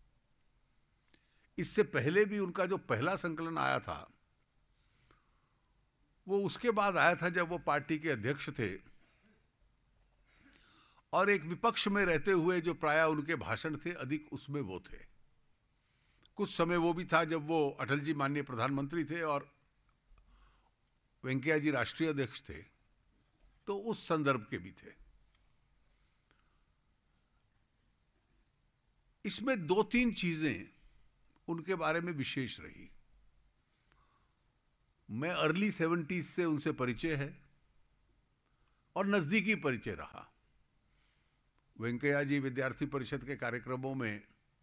Speaker 10: इससे पहले भी उनका जो पहला संकलन आया था वो उसके बाद आया था जब वो पार्टी के अध्यक्ष थे, और एक विपक्ष में रहते हुए जो प्राय उनके भाषण थे अधिक उसमें वो थे. कुछ समय वो भी था जब वो अटल जी माननीय प्रधानमंत्री थे और वेंकैया जी राष्ट्रीय अध्यक्ष थे, तो उस संदर्भ के भी थे. इसमें दो तीन चीजें उनके बारे में विशेष रही. मैं अर्ली सेवेंटीज से उनसे परिचय है और नजदीकी परिचय रहा. वेंकैया जी विद्यार्थी परिषद के कार्यक्रमों में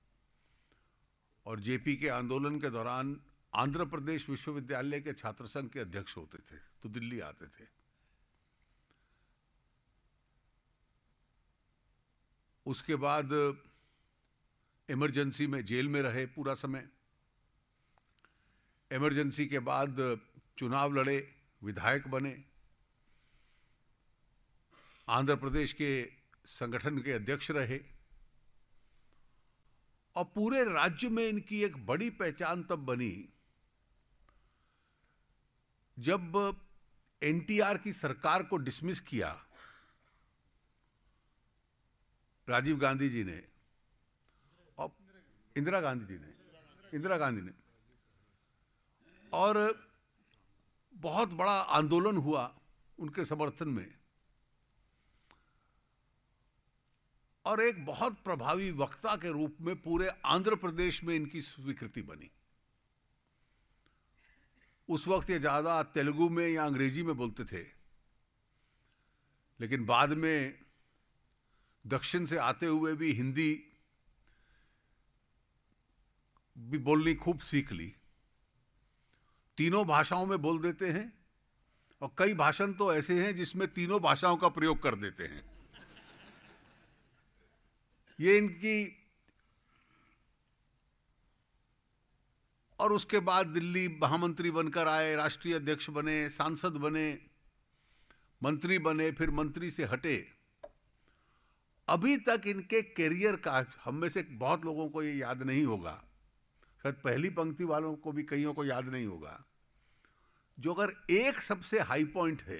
Speaker 10: और जेपी के आंदोलन के दौरान आंध्र प्रदेश विश्वविद्यालय के छात्र संघ के अध्यक्ष होते थे, तो दिल्ली आते थे. उसके बाद इमरजेंसी में जेल में रहे पूरा समय. इमरजेंसी के बाद चुनाव लड़े, विधायक बने, आंध्र प्रदेश के संगठन के अध्यक्ष रहे, और पूरे राज्य में इनकी एक बड़ी पहचान तब बनी जब एनटीआर की सरकार को डिसमिस किया राजीव गांधी जी ने और इंदिरा गांधी जी ने इंदिरा गांधी ने और बहुत बड़ा आंदोलन हुआ उनके समर्थन में, और एक बहुत प्रभावी वक्ता के रूप में पूरे आंध्र प्रदेश में इनकी स्वीकृति बनी. उस वक्त ये ज़्यादा तेलुगु में या अंग्रेजी में बोलते थे, लेकिन बाद में दक्षिण से आते हुए भी हिंदी भी बोलनी खूब सीख ली। तीनों भाषाओं में बोल देते हैं और कई भाषण तो ऐसे हैं जिसमें तीनों भाषाओं का प्रयोग कर देते हैं। ये इनकी, और उसके बाद दिल्ली महामंत्री बनकर आए, राष्ट्रीय अध्यक्ष बने, सांसद बने, मंत्री बने, फिर मंत्री से हटे। अभी तक इनके करियर का हम में से बहुत लोगों को ये याद नहीं होगा, शायद पहली पंक्ति वालों को भी कईयों को याद नहीं होगा, जो अगर एक सबसे हाई पॉइंट है,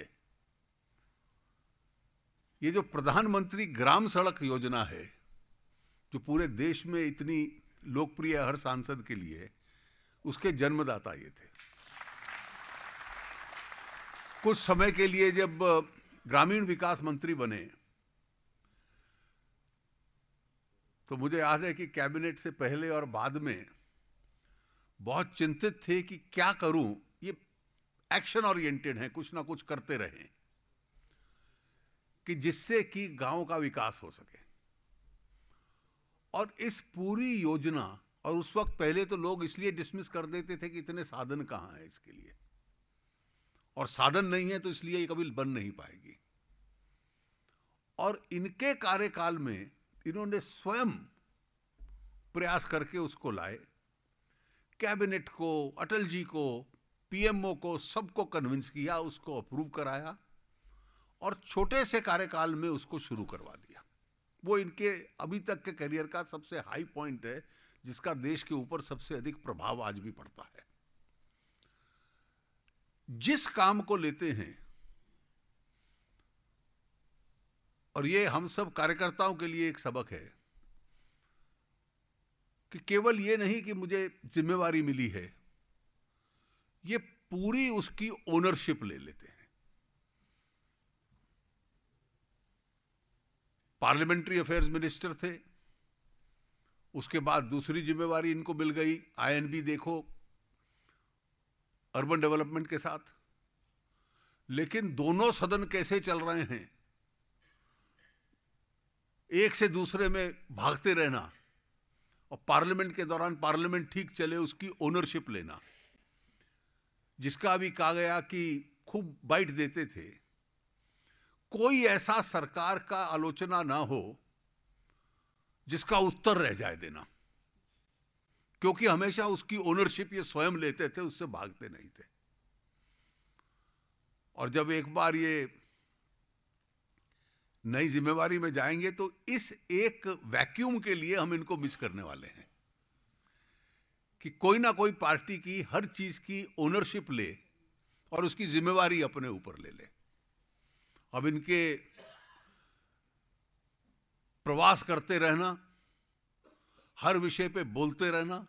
Speaker 10: ये जो प्रधानमंत्री ग्राम सड़क योजना है, जो पूरे देश में इतनी लोकप्रिय हर सांसद के लिए, उसके जन्मदाता ये थे। कुछ समय के लिए जब ग्रामीण विकास मंत्री बने तो मुझे याद है कि कैबिनेट से पहले और बाद में बहुत चिंतित थे कि क्या करूं। ये एक्शन ओरिएंटेड है, कुछ ना कुछ करते रहें कि जिससे कि गांव का विकास हो सके। और इस पूरी योजना, और उस वक्त पहले तो लोग इसलिए डिसमिस कर देते थे कि इतने साधन कहां है इसके लिए, और साधन नहीं है तो इसलिए ये कभी बन नहीं पाएगी। और इनके कार्यकाल में इन्होंने स्वयं प्रयास करके उसको लाए। कैबिनेट को, अटल जी को, पीएमओ को, सबको कन्विंस किया, उसको अप्रूव कराया और छोटे से कार्यकाल में उसको शुरू करवा दिया। वो इनके अभी तक के करियर का सबसे हाई पॉइंट है, जिसका देश के ऊपर सबसे अधिक प्रभाव आज भी पड़ता है। जिस काम को लेते हैं, और ये हम सब कार्यकर्ताओं के लिए एक सबक है कि केवल ये नहीं कि मुझे जिम्मेवारी मिली है, ये पूरी उसकी ओनरशिप ले लेते हैं। पार्लियामेंट्री अफेयर्स मिनिस्टर थे, उसके बाद दूसरी जिम्मेवारी इनको मिल गई आईएनबी देखो, अर्बन डेवलपमेंट के साथ। लेकिन दोनों सदन कैसे चल रहे हैं, एक से दूसरे में भागते रहना, और पार्लियामेंट के दौरान पार्लियामेंट ठीक चले उसकी ओनरशिप लेना, जिसका अभी कहा गया कि खूब बाइट देते थे। कोई ऐसा सरकार का आलोचना ना हो जिसका उत्तर रह जाए देना, क्योंकि हमेशा उसकी ओनरशिप ये स्वयं लेते थे, उससे भागते नहीं थे। और जब एक बार ये नई जिम्मेवारी में जाएंगे तो इस एक वैक्यूम के लिए हम इनको मिस करने वाले हैं कि कोई ना कोई पार्टी की हर चीज की ओनरशिप ले और उसकी जिम्मेवारी अपने ऊपर ले ले। अब इनके प्रवास करते रहना, हर विषय पे बोलते रहना,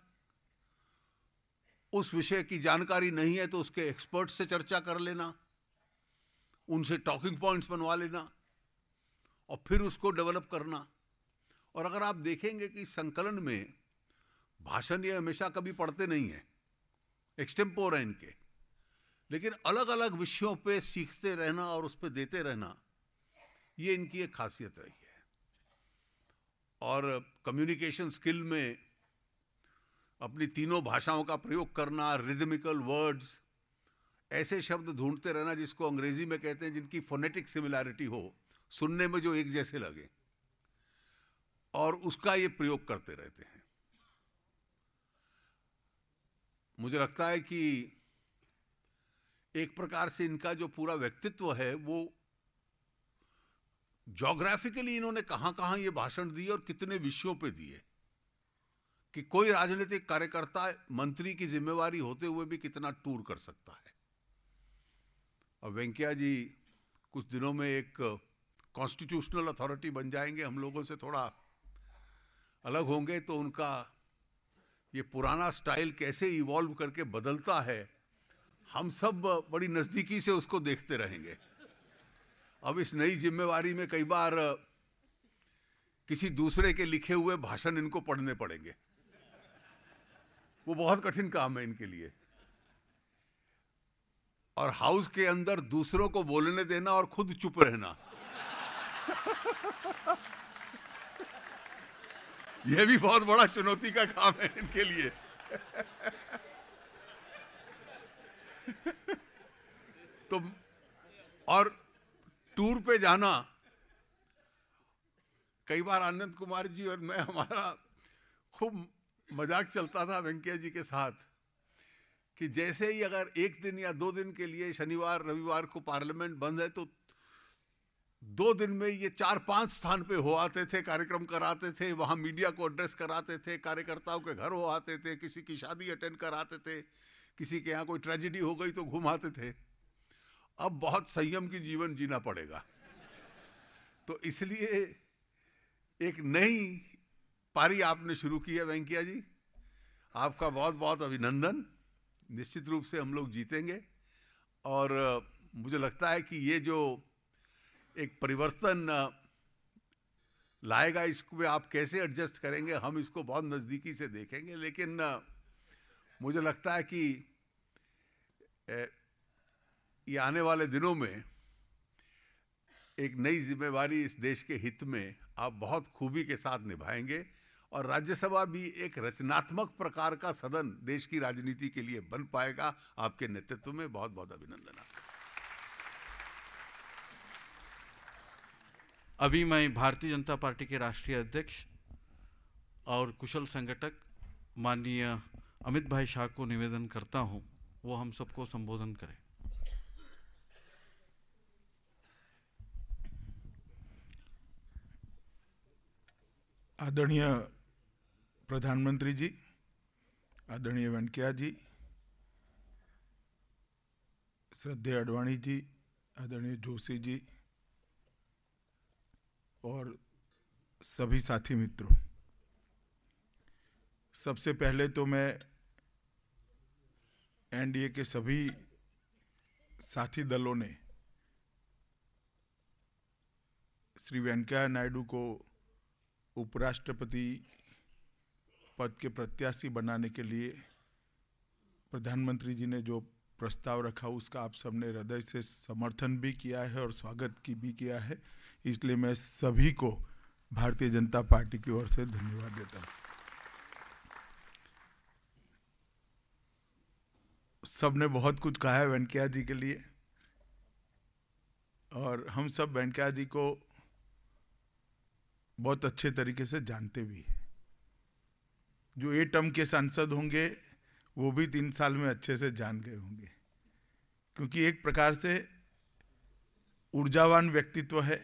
Speaker 10: उस विषय की जानकारी नहीं है तो उसके एक्सपर्ट से चर्चा कर लेना, उनसे टॉकिंग पॉइंट्स बनवा लेना और फिर उसको डेवलप करना। और अगर आप देखेंगे कि संकलन में भाषण ये हमेशा कभी पढ़ते नहीं है, एक्सटेम्पोर है इनके, लेकिन अलग अलग विषयों पे सीखते रहना और उस पे देते रहना, ये इनकी एक खासियत रही है। और कम्युनिकेशन स्किल में अपनी तीनों भाषाओं का प्रयोग करना, रिदमिकल वर्ड्स, ऐसे शब्द ढूंढते रहना जिसको अंग्रेजी में कहते हैं जिनकी फोनेटिक सिमिलैरिटी हो, सुनने में जो एक जैसे लगे, और उसका ये प्रयोग करते रहते हैं। मुझे लगता है कि एक प्रकार से इनका जो पूरा व्यक्तित्व है वो ज्योग्राफिकली इन्होंने कहां कहां ये भाषण दिए और कितने विषयों पे दिए, कि कोई राजनीतिक कार्यकर्ता मंत्री की जिम्मेवारी होते हुए भी कितना टूर कर सकता है। और वेंकैया जी कुछ दिनों में एक कॉन्स्टिट्यूशनल अथॉरिटी बन जाएंगे, हम लोगों से थोड़ा अलग होंगे, तो उनका ये पुराना स्टाइल कैसे इवॉल्व करके बदलता है, हम सब बड़ी नजदीकी से उसको देखते रहेंगे। अब इस नई जिम्मेवारी में कई बार किसी दूसरे के लिखे हुए भाषण इनको पढ़ने पड़ेंगे, वो बहुत कठिन काम है इनके लिए। और हाउस के अंदर दूसरों को बोलने देना और खुद चुप रहना। यह भी बहुत बड़ा चुनौती का काम है इनके लिए। तो और टूर पे जाना, कई बार आनंद कुमार जी और मैं, हमारा खूब मजाक चलता था वेंकैया जी के साथ कि जैसे ही अगर एक दिन या दो दिन के लिए शनिवार रविवार को पार्लियामेंट बंद है तो दो दिन में ये चार पांच स्थान पे हो आते थे, कार्यक्रम कराते थे, वहां मीडिया को एड्रेस कराते थे, कार्यकर्ताओं के घर हो आते थे, किसी की शादी अटेंड कराते थे, किसी के यहाँ कोई ट्रेजेडी हो गई तो घुमाते थे। अब बहुत संयम की जीवन जीना पड़ेगा। तो इसलिए एक नई पारी आपने शुरू की है वेंकैया जी, आपका बहुत बहुत अभिनंदन। निश्चित रूप से हम लोग जीतेंगे और मुझे लगता है कि ये जो एक परिवर्तन लाएगा, इसको आप कैसे एडजस्ट करेंगे, हम इसको बहुत नज़दीकी से देखेंगे। लेकिन मुझे लगता है कि ये आने वाले दिनों में एक नई जिम्मेवारी इस देश के हित में आप बहुत खूबी के साथ निभाएंगे और राज्यसभा भी एक रचनात्मक प्रकार का सदन देश की राजनीति के लिए बन पाएगा आपके नेतृत्व में। बहुत बहुत अभिनंदन आपका।
Speaker 4: अभी मैं भारतीय जनता पार्टी के राष्ट्रीय अध्यक्ष और कुशल संगठक माननीय अमित भाई शाह को निवेदन करता हूं, वो हम सबको संबोधन करें।
Speaker 11: आदरणीय प्रधानमंत्री जी, आदरणीय वेंकैया जी, श्रद्धेय अडवाणी जी, आदरणीय जोशी जी और सभी साथी मित्रों, सबसे पहले तो मैं एनडीए के सभी साथी दलों ने श्री वेंकैया नायडू को उपराष्ट्रपति पद के प्रत्याशी बनाने के लिए प्रधानमंत्री जी ने जो प्रस्ताव रखा उसका आप सबने हृदय से समर्थन भी किया है और स्वागत की भी किया है। इसलिए मैं सभी को भारतीय जनता पार्टी की ओर से धन्यवाद देता हूँ। सबने बहुत कुछ कहा है वेंकैया जी के लिए और हम सब वेंकैया जी को बहुत अच्छे तरीके से जानते भी हैं। जो ए टर्म के सांसद होंगे वो भी तीन साल में अच्छे से जान गए होंगे, क्योंकि एक प्रकार से ऊर्जावान व्यक्तित्व है।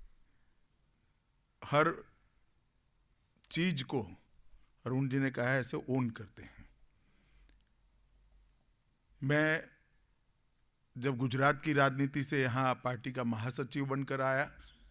Speaker 11: हर चीज को अरुण जी ने कहा है ऐसे ओन करते हैं। मैं जब गुजरात की राजनीति से यहाँ पार्टी का महासचिव बनकर आया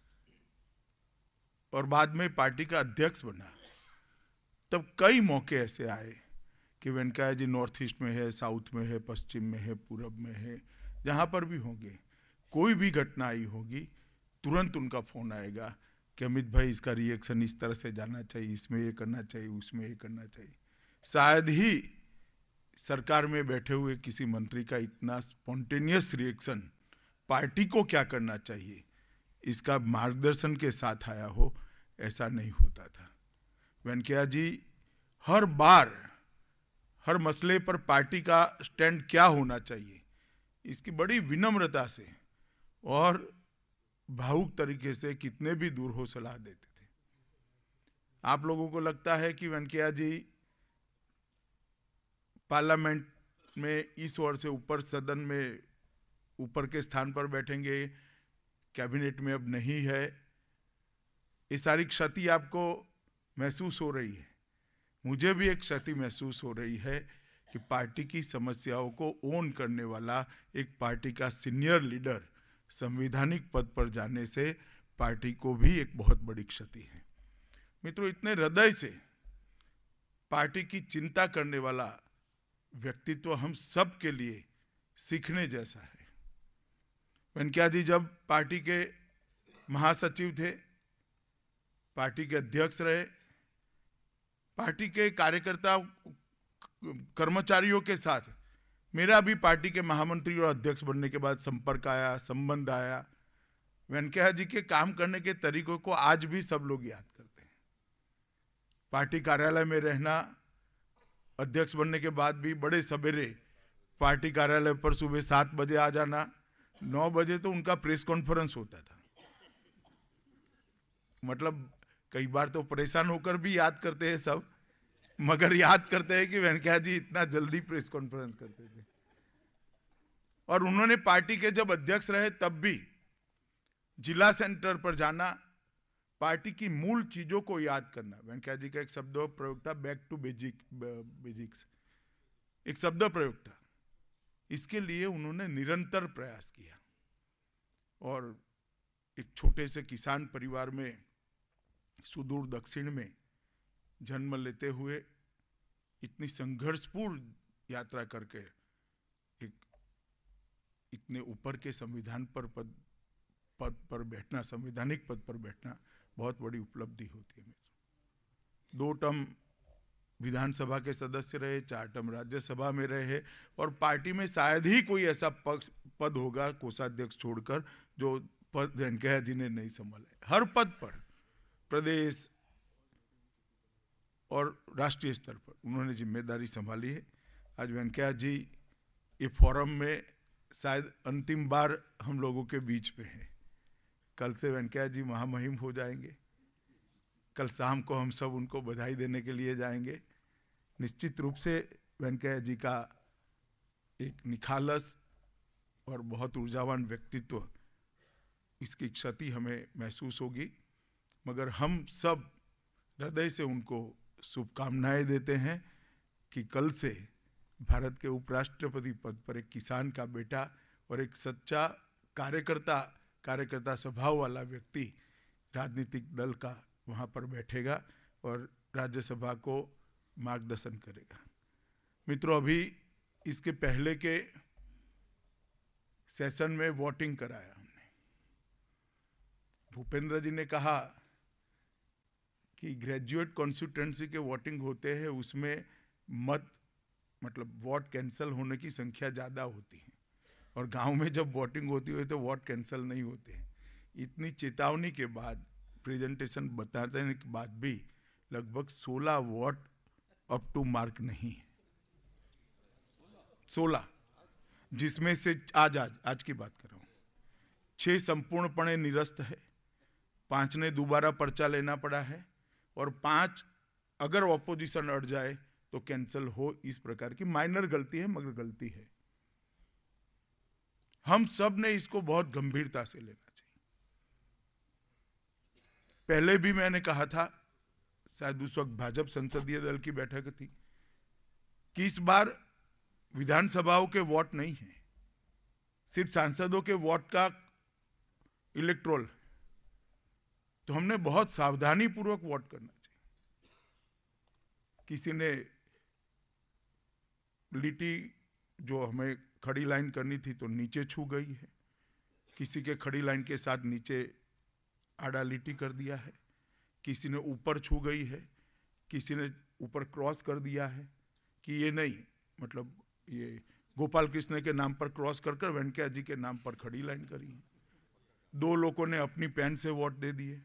Speaker 11: और बाद में पार्टी का अध्यक्ष बना, तब कई मौके ऐसे आए कि वेंकैया जी नॉर्थ ईस्ट में है, साउथ में है, पश्चिम में है, पूरब में है, जहाँ पर भी होंगे, कोई भी घटना आई होगी तुरंत उनका फोन आएगा कि अमित भाई इसका रिएक्शन इस तरह से जाना चाहिए, इसमें ये करना चाहिए, उसमें ये करना चाहिए। शायद ही सरकार में बैठे हुए किसी मंत्री का इतना स्पॉन्टेनियस रिएक्शन पार्टी को क्या करना चाहिए इसका मार्गदर्शन के साथ आया हो, ऐसा नहीं होता था। वेंकैया जी हर बार हर मसले पर पार्टी का स्टैंड क्या होना चाहिए इसकी बड़ी विनम्रता से और भावुक तरीके से कितने भी दूर हो सलाह देते थे। आप लोगों को लगता है कि वेंकैया जी पार्लियामेंट में इस ओर से ऊपर सदन में ऊपर के स्थान पर बैठेंगे, कैबिनेट में अब नहीं है, ये सारी क्षति आपको महसूस हो रही है। मुझे भी एक क्षति महसूस हो रही है कि पार्टी की समस्याओं को ओन करने वाला एक पार्टी का सीनियर लीडर संवैधानिक पद पर जाने से पार्टी को भी एक बहुत बड़ी क्षति है। मित्रों, इतने हृदय से पार्टी की चिंता करने वाला व्यक्तित्व हम सब के लिए सीखने जैसा है। वेंकैया जी जब पार्टी के महासचिव थे, पार्टी के अध्यक्ष रहे, पार्टी के कार्यकर्ता कर्मचारियों के साथ मेरा भी पार्टी के महामंत्री और अध्यक्ष बनने के बाद संपर्क आया, संबंध आया। वेंकैया जी के काम करने के तरीकों को आज भी सब लोग याद करते हैं। पार्टी कार्यालय में रहना, अध्यक्ष बनने के बाद भी बड़े सवेरे पार्टी कार्यालय पर सुबह सात बजे आ जाना, नौ बजे तो उनका प्रेस कॉन्फ्रेंस होता था। मतलब कई बार तो परेशान होकर भी याद करते हैं सब, मगर याद करते हैं कि वेंकैया जी इतना जल्दी प्रेस कॉन्फ्रेंस करते थे। और उन्होंने पार्टी के जब अध्यक्ष रहे तब भी जिला सेंटर पर जाना, पार्टी की मूल चीजों को याद करना। वेंकैया जी का एक शब्द प्रयोग था, बैक टू बेजिक बेजिक्स, एक शब्द प्रयोग था। इसके लिए उन्होंने निरंतर प्रयास किया और एक छोटे से किसान परिवार में सुदूर दक्षिण में जन्म लेते हुए इतनी संघर्षपूर्ण यात्रा करके एक इतने ऊपर के संविधान पर पद पद पर बैठना, संवैधानिक पद पर बैठना बहुत बड़ी उपलब्धि होती है। दो टर्म विधानसभा के सदस्य रहे, चार टर्म राज्यसभा में रहे और पार्टी में शायद ही कोई ऐसा पक्ष पद होगा कोषाध्यक्ष छोड़कर जो पद वेंकैया जी ने नहीं संभाला। हर पद पर, प्रदेश और राष्ट्रीय स्तर पर उन्होंने जिम्मेदारी संभाली है। आज वेंकैया जी ये फोरम में शायद अंतिम बार हम लोगों के बीच पे हैं। कल से वेंकैया जी महामहिम हो जाएंगे। कल शाम को हम सब उनको बधाई देने के लिए जाएंगे। निश्चित रूप से वेंकैया जी का एक निखालस और बहुत ऊर्जावान व्यक्तित्व, इसकी क्षति हमें महसूस होगी, मगर हम सब हृदय से उनको शुभकामनाएं देते हैं कि कल से भारत के उपराष्ट्रपति पद पर एक किसान का बेटा और एक सच्चा कार्यकर्ता कार्यकर्ता स्वभाव वाला व्यक्ति राजनीतिक दल का वहाँ पर बैठेगा और राज्यसभा को मार्गदर्शन करेगा। मित्रों, अभी इसके पहले के सेशन में वोटिंग कराया हमने। भूपेंद्र जी ने कहा कि ग्रेजुएट कॉन्स्टिट्यूएंसी के वोटिंग होते हैं, उसमें मत मतलब वोट कैंसिल होने की संख्या ज़्यादा होती है और गांव में जब वोटिंग होती है तो वोट कैंसिल नहीं होते हैं। इतनी चेतावनी के बाद, प्रेजेंटेशन बताने के बाद भी लगभग सोलह वोट अप टू मार्क नहीं है। सोलह, जिसमें से आज आज आज की बात कर रहा हूँ, छः संपूर्णपणे निरस्त है, पाँच ने दोबारा पर्चा लेना पड़ा है और पाँच अगर ऑपोजिशन अड़ जाए तो कैंसिल हो। इस प्रकार की माइनर गलती है, मगर गलती है। हम सब ने इसको बहुत गंभीरता से लेना चाहिए। पहले भी मैंने कहा था, शायद उस वक्त भाजपा संसदीय दल की बैठक थी, कि इस बार विधानसभाओं के वोट नहीं है, सिर्फ सांसदों के वोट का इलेक्ट्रोल है। तो हमने बहुत सावधानी पूर्वक वोट करना चाहिए। किसी ने लिटी जो हमें खड़ी लाइन करनी थी तो नीचे छू गई है, किसी के खड़ी लाइन के साथ नीचे आड़ा लिटी कर दिया है, किसी ने ऊपर छू गई है, किसी ने ऊपर क्रॉस कर दिया है कि ये नहीं, मतलब ये गोपाल कृष्ण के नाम पर क्रॉस कर कर वेंकैया जी के नाम पर खड़ी लाइन करी है। दो लोगों ने अपनी पेन से वोट दे दिए।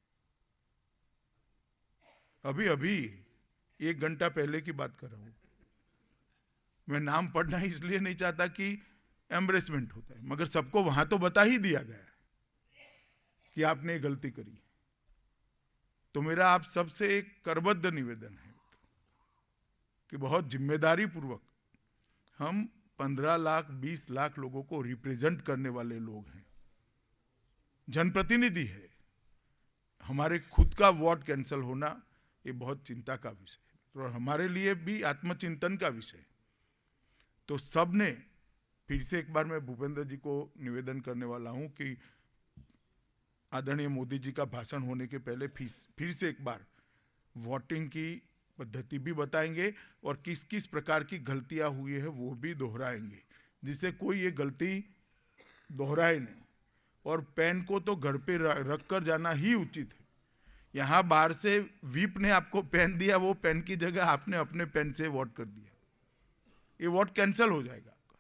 Speaker 11: अभी अभी एक घंटा पहले की बात कर रहा हूं। मैं नाम पढ़ना इसलिए नहीं चाहता कि एम्ब्रेसमेंट होता है, मगर सबको वहां तो बता ही दिया गया है कि आपने गलती करी। तो मेरा आप सबसे एक करबद्ध निवेदन है कि बहुत जिम्मेदारी पूर्वक, हम पंद्रह लाख बीस लाख लोगों को रिप्रेजेंट करने वाले लोग हैं, जनप्रतिनिधि है। हमारे खुद का वोट कैंसिल होना ये बहुत चिंता का विषय है और हमारे लिए भी आत्मचिंतन का विषय है। तो सब ने, फिर से एक बार मैं भूपेंद्र जी को निवेदन करने वाला हूं कि आदरणीय मोदी जी का भाषण होने के पहले फिर फिर से एक बार वोटिंग की पद्धति भी बताएंगे और किस किस प्रकार की गलतियां हुई है वो भी दोहराएंगे, जिससे कोई ये गलती दोहराए नहीं। और पेन को तो घर पे रख कर जाना ही उचित है। यहाँ बाहर से व्हीप ने आपको पेन दिया, वो पेन की जगह आपने अपने पेन से वोट कर दिया, ये वोट कैंसिल हो जाएगा आपका।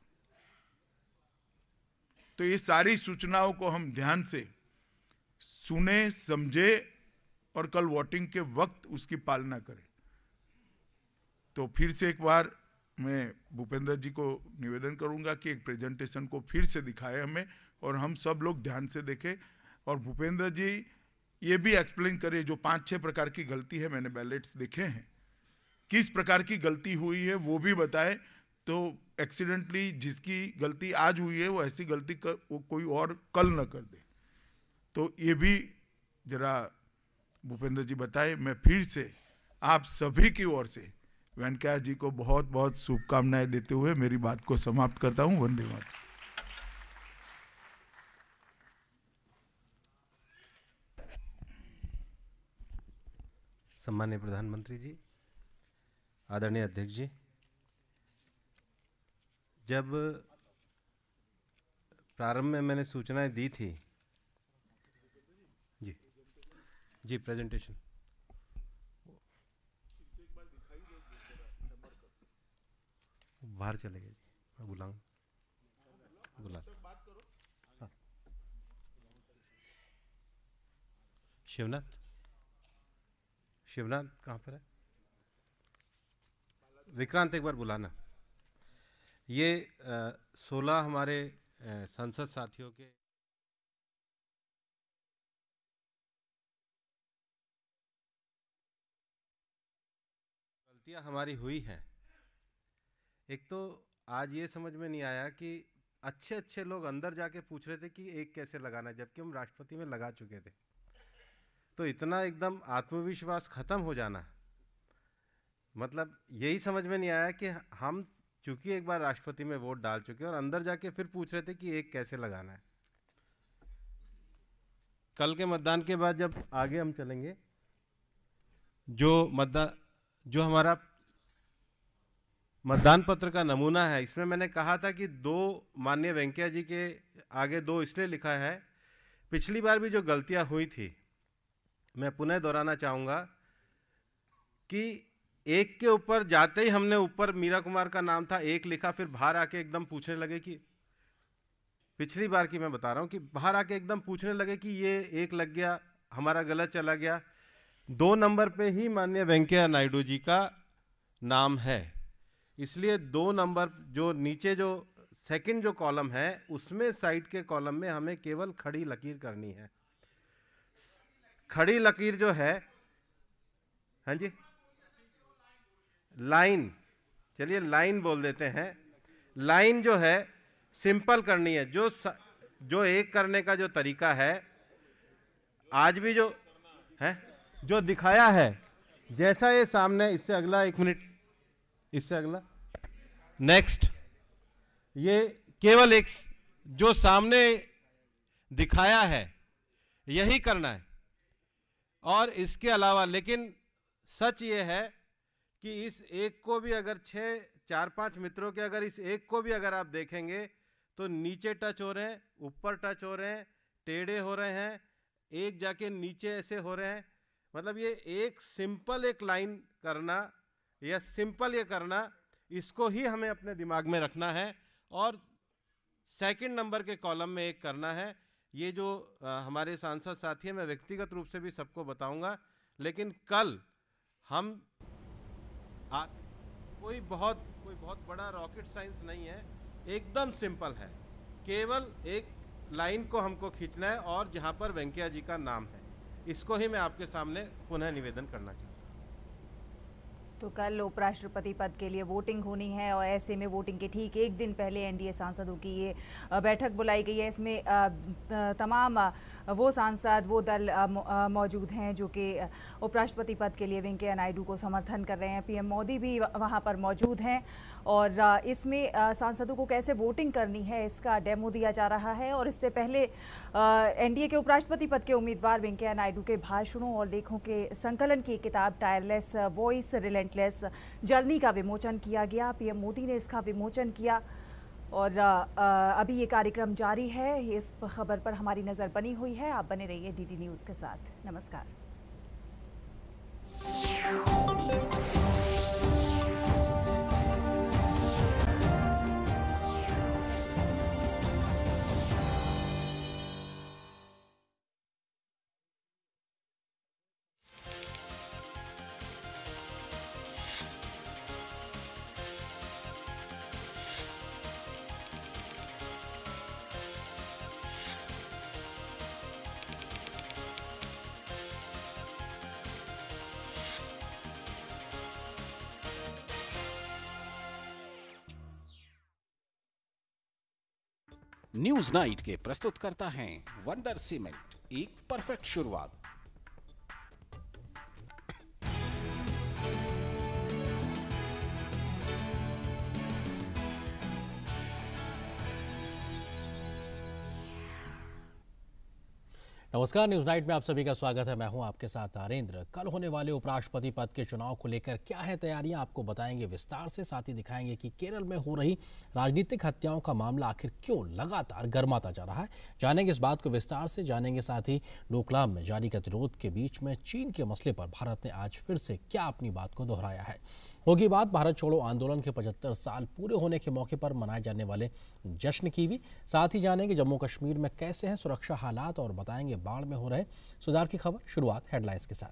Speaker 11: तो ये सारी सूचनाओं को हम ध्यान से सुने, समझे और कल वोटिंग के वक्त उसकी पालना करें। तो फिर से एक बार मैं भूपेंद्र जी को निवेदन करूंगा कि एक प्रेजेंटेशन को फिर से दिखाए हमें और हम सब लोग ध्यान से देखें। और भूपेंद्र जी ये भी एक्सप्लेन करें, जो पांच छह प्रकार की गलती है, मैंने बैलेट्स देखे हैं, किस प्रकार की गलती हुई है वो भी बताए, तो एक्सीडेंटली जिसकी गलती आज हुई है वो ऐसी गलती कर, वो कोई और कल न कर दे। तो ये भी जरा भूपेंद्र जी बताए। मैं फिर से आप सभी की ओर से वेंकैया जी को बहुत बहुत शुभकामनाएं देते हुए मेरी बात को समाप्त करता हूं। वंदे मातरम।
Speaker 12: सम्माननीय प्रधानमंत्री जी, आदरणीय अध्यक्ष जी, जब प्रारंभ में मैंने सूचनाएं दी थी, जी जी प्रेजेंटेशन बाहर चले गए जी, मैं बुलाऊं बुला हाँ। शिवनाथ शिवनाथ कहाँ पर है? विक्रांत एक बार बुलाना। ये सोलह हमारे आ, संसद साथियों के गलतियां हमारी हुई हैं। एक तो आज ये समझ में नहीं आया कि अच्छे अच्छे लोग अंदर जाके पूछ रहे थे कि एक कैसे लगाना है, जबकि हम राष्ट्रपति में लगा चुके थे। तो इतना एकदम आत्मविश्वास खत्म हो जाना, मतलब यही समझ में नहीं आया कि हम चूंकि एक बार राष्ट्रपति में वोट डाल चुके और अंदर जाके फिर पूछ रहे थे कि एक कैसे लगाना है। कल के मतदान के बाद जब आगे हम चलेंगे, जो मतदान जो हमारा मतदान पत्र का नमूना है, इसमें मैंने कहा था कि दो माननीय वेंकैया जी के आगे दो इसलिए लिखा है, पिछली बार भी जो गलतियां हुई थी मैं पुनः दोहराना चाहूँगा कि एक के ऊपर जाते ही हमने ऊपर मीरा कुमार का नाम था, एक लिखा, फिर बाहर आके एकदम पूछने लगे कि पिछली बार की मैं बता रहा हूँ कि बाहर आके एकदम पूछने लगे कि ये एक लग गया, हमारा गलत चला गया। दो नंबर पे ही माननीय वेंकैया नायडू जी का नाम है, इसलिए दो नंबर जो नीचे जो सेकंड जो कॉलम है उसमें साइड के कॉलम में हमें केवल खड़ी लकीर करनी है। खड़ी लकीर जो है, हाँ जी, लाइन, चलिए लाइन बोल देते हैं। लाइन जो है सिंपल करनी है। जो जो एक करने का जो तरीका है आज भी जो है जो दिखाया है, जैसा ये सामने, इससे अगला एक मिनट, इससे अगला नेक्स्ट, ये केवल एक जो सामने दिखाया है यही करना है। और इसके अलावा, लेकिन सच ये है कि इस एक को भी अगर छः चार पांच मित्रों के अगर इस एक को भी अगर आप देखेंगे तो नीचे टच हो रहे हैं, ऊपर टच हो रहे हैं, टेढ़े हो रहे हैं, एक जाके नीचे ऐसे हो रहे हैं। मतलब ये एक सिंपल एक लाइन करना या सिंपल ये करना, इसको ही हमें अपने दिमाग में रखना है और सेकंड नंबर के कॉलम में एक करना है। ये जो आ, हमारे सांसद साथी हैं, मैं व्यक्तिगत रूप से भी सबको बताऊंगा, लेकिन कल हम आ, कोई बहुत कोई बहुत बड़ा रॉकेट साइंस नहीं है, एकदम सिंपल है। केवल एक लाइन को हमको खींचना है और जहां पर वेंकैया जी का नाम है, इसको ही मैं आपके सामने पुनः निवेदन करना चाहता हूँ।
Speaker 13: तो कल उपराष्ट्रपति पद के लिए वोटिंग होनी है और ऐसे में वोटिंग के ठीक एक दिन पहले एनडीए सांसदों की ये बैठक बुलाई गई है। इसमें तमाम वो सांसद, वो दल मौजूद हैं जो कि उपराष्ट्रपति पद के लिए वेंकैया नायडू को समर्थन कर रहे हैं। पीएम मोदी भी वहां पर मौजूद हैं और इसमें सांसदों को कैसे वोटिंग करनी है इसका डेमो दिया जा रहा है। और इससे पहले एनडीए के उपराष्ट्रपति पद के उम्मीदवार वेंकैया नायडू के भाषणों और लेखों के संकलन की किताब टायरलेस वॉइस रिलेंटलेस जर्नी का विमोचन किया गया। पीएम मोदी ने इसका विमोचन किया और अभी ये कार्यक्रम जारी है। इस खबर पर हमारी नज़र बनी हुई है। आप बने रहिए डीडी न्यूज़ के साथ। नमस्कार।
Speaker 14: न्यूज नाइट के प्रस्तुत करता है वंडर सीमेंट, एक परफेक्ट शुरुआत।
Speaker 15: नमस्कार, न्यूज नाइट में आप सभी का स्वागत है। मैं हूं आपके साथ आरेंद्र। कल होने वाले उपराष्ट्रपति पद के चुनाव को लेकर क्या है तैयारियां, आपको बताएंगे विस्तार से। साथ ही दिखाएंगे कि केरल में हो रही राजनीतिक हत्याओं का मामला आखिर क्यों लगातार गर्माता जा रहा है। जानेंगे इस बात को विस्तार से। जानेंगे साथ ही डोकलाम में जारी गतिरोध के बीच में चीन के मसले पर भारत ने आज फिर से क्या अपनी बात को दोहराया है। होगी बात भारत छोड़ो आंदोलन के पचहत्तर साल पूरे होने के मौके पर मनाए जाने वाले जश्न की भी। साथ ही जानेंगे जम्मू कश्मीर में कैसे हैं सुरक्षा हालात और बताएंगे बाढ़ में हो रहे सुधार की खबर। शुरुआत हेडलाइंस के साथ।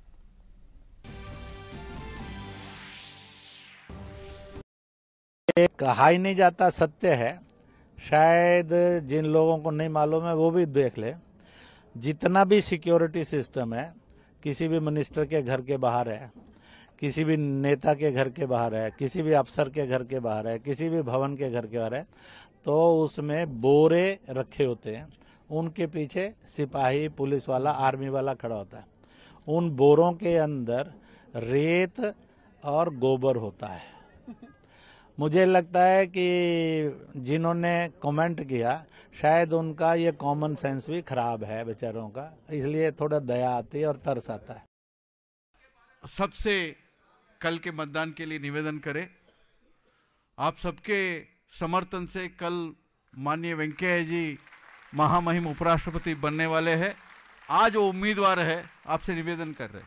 Speaker 16: कहा ही नहीं जाता सत्य है, शायद जिन लोगों को नहीं मालूम है वो भी देख ले। जितना भी सिक्योरिटी सिस्टम है किसी भी मिनिस्टर के घर के बाहर है, किसी भी नेता के घर के बाहर है, किसी भी अफसर के घर के बाहर है, किसी भी भवन के घर के बाहर है, तो उसमें बोरे रखे होते हैं। उनके पीछे सिपाही, पुलिस वाला, आर्मी वाला खड़ा होता है। उन बोरों के अंदर रेत और गोबर होता है। मुझे लगता है कि जिन्होंने कमेंट किया शायद उनका ये कॉमन सेंस भी खराब है बेचारों का, इसलिए थोड़ा दया आती है और तरस आता है।
Speaker 4: सबसे कल के मतदान के लिए निवेदन करें। आप सबके समर्थन से कल माननीय वेंकैया जी महामहिम उपराष्ट्रपति बनने वाले हैं। आज वो उम्मीदवार है, आपसे निवेदन कर रहे हैं।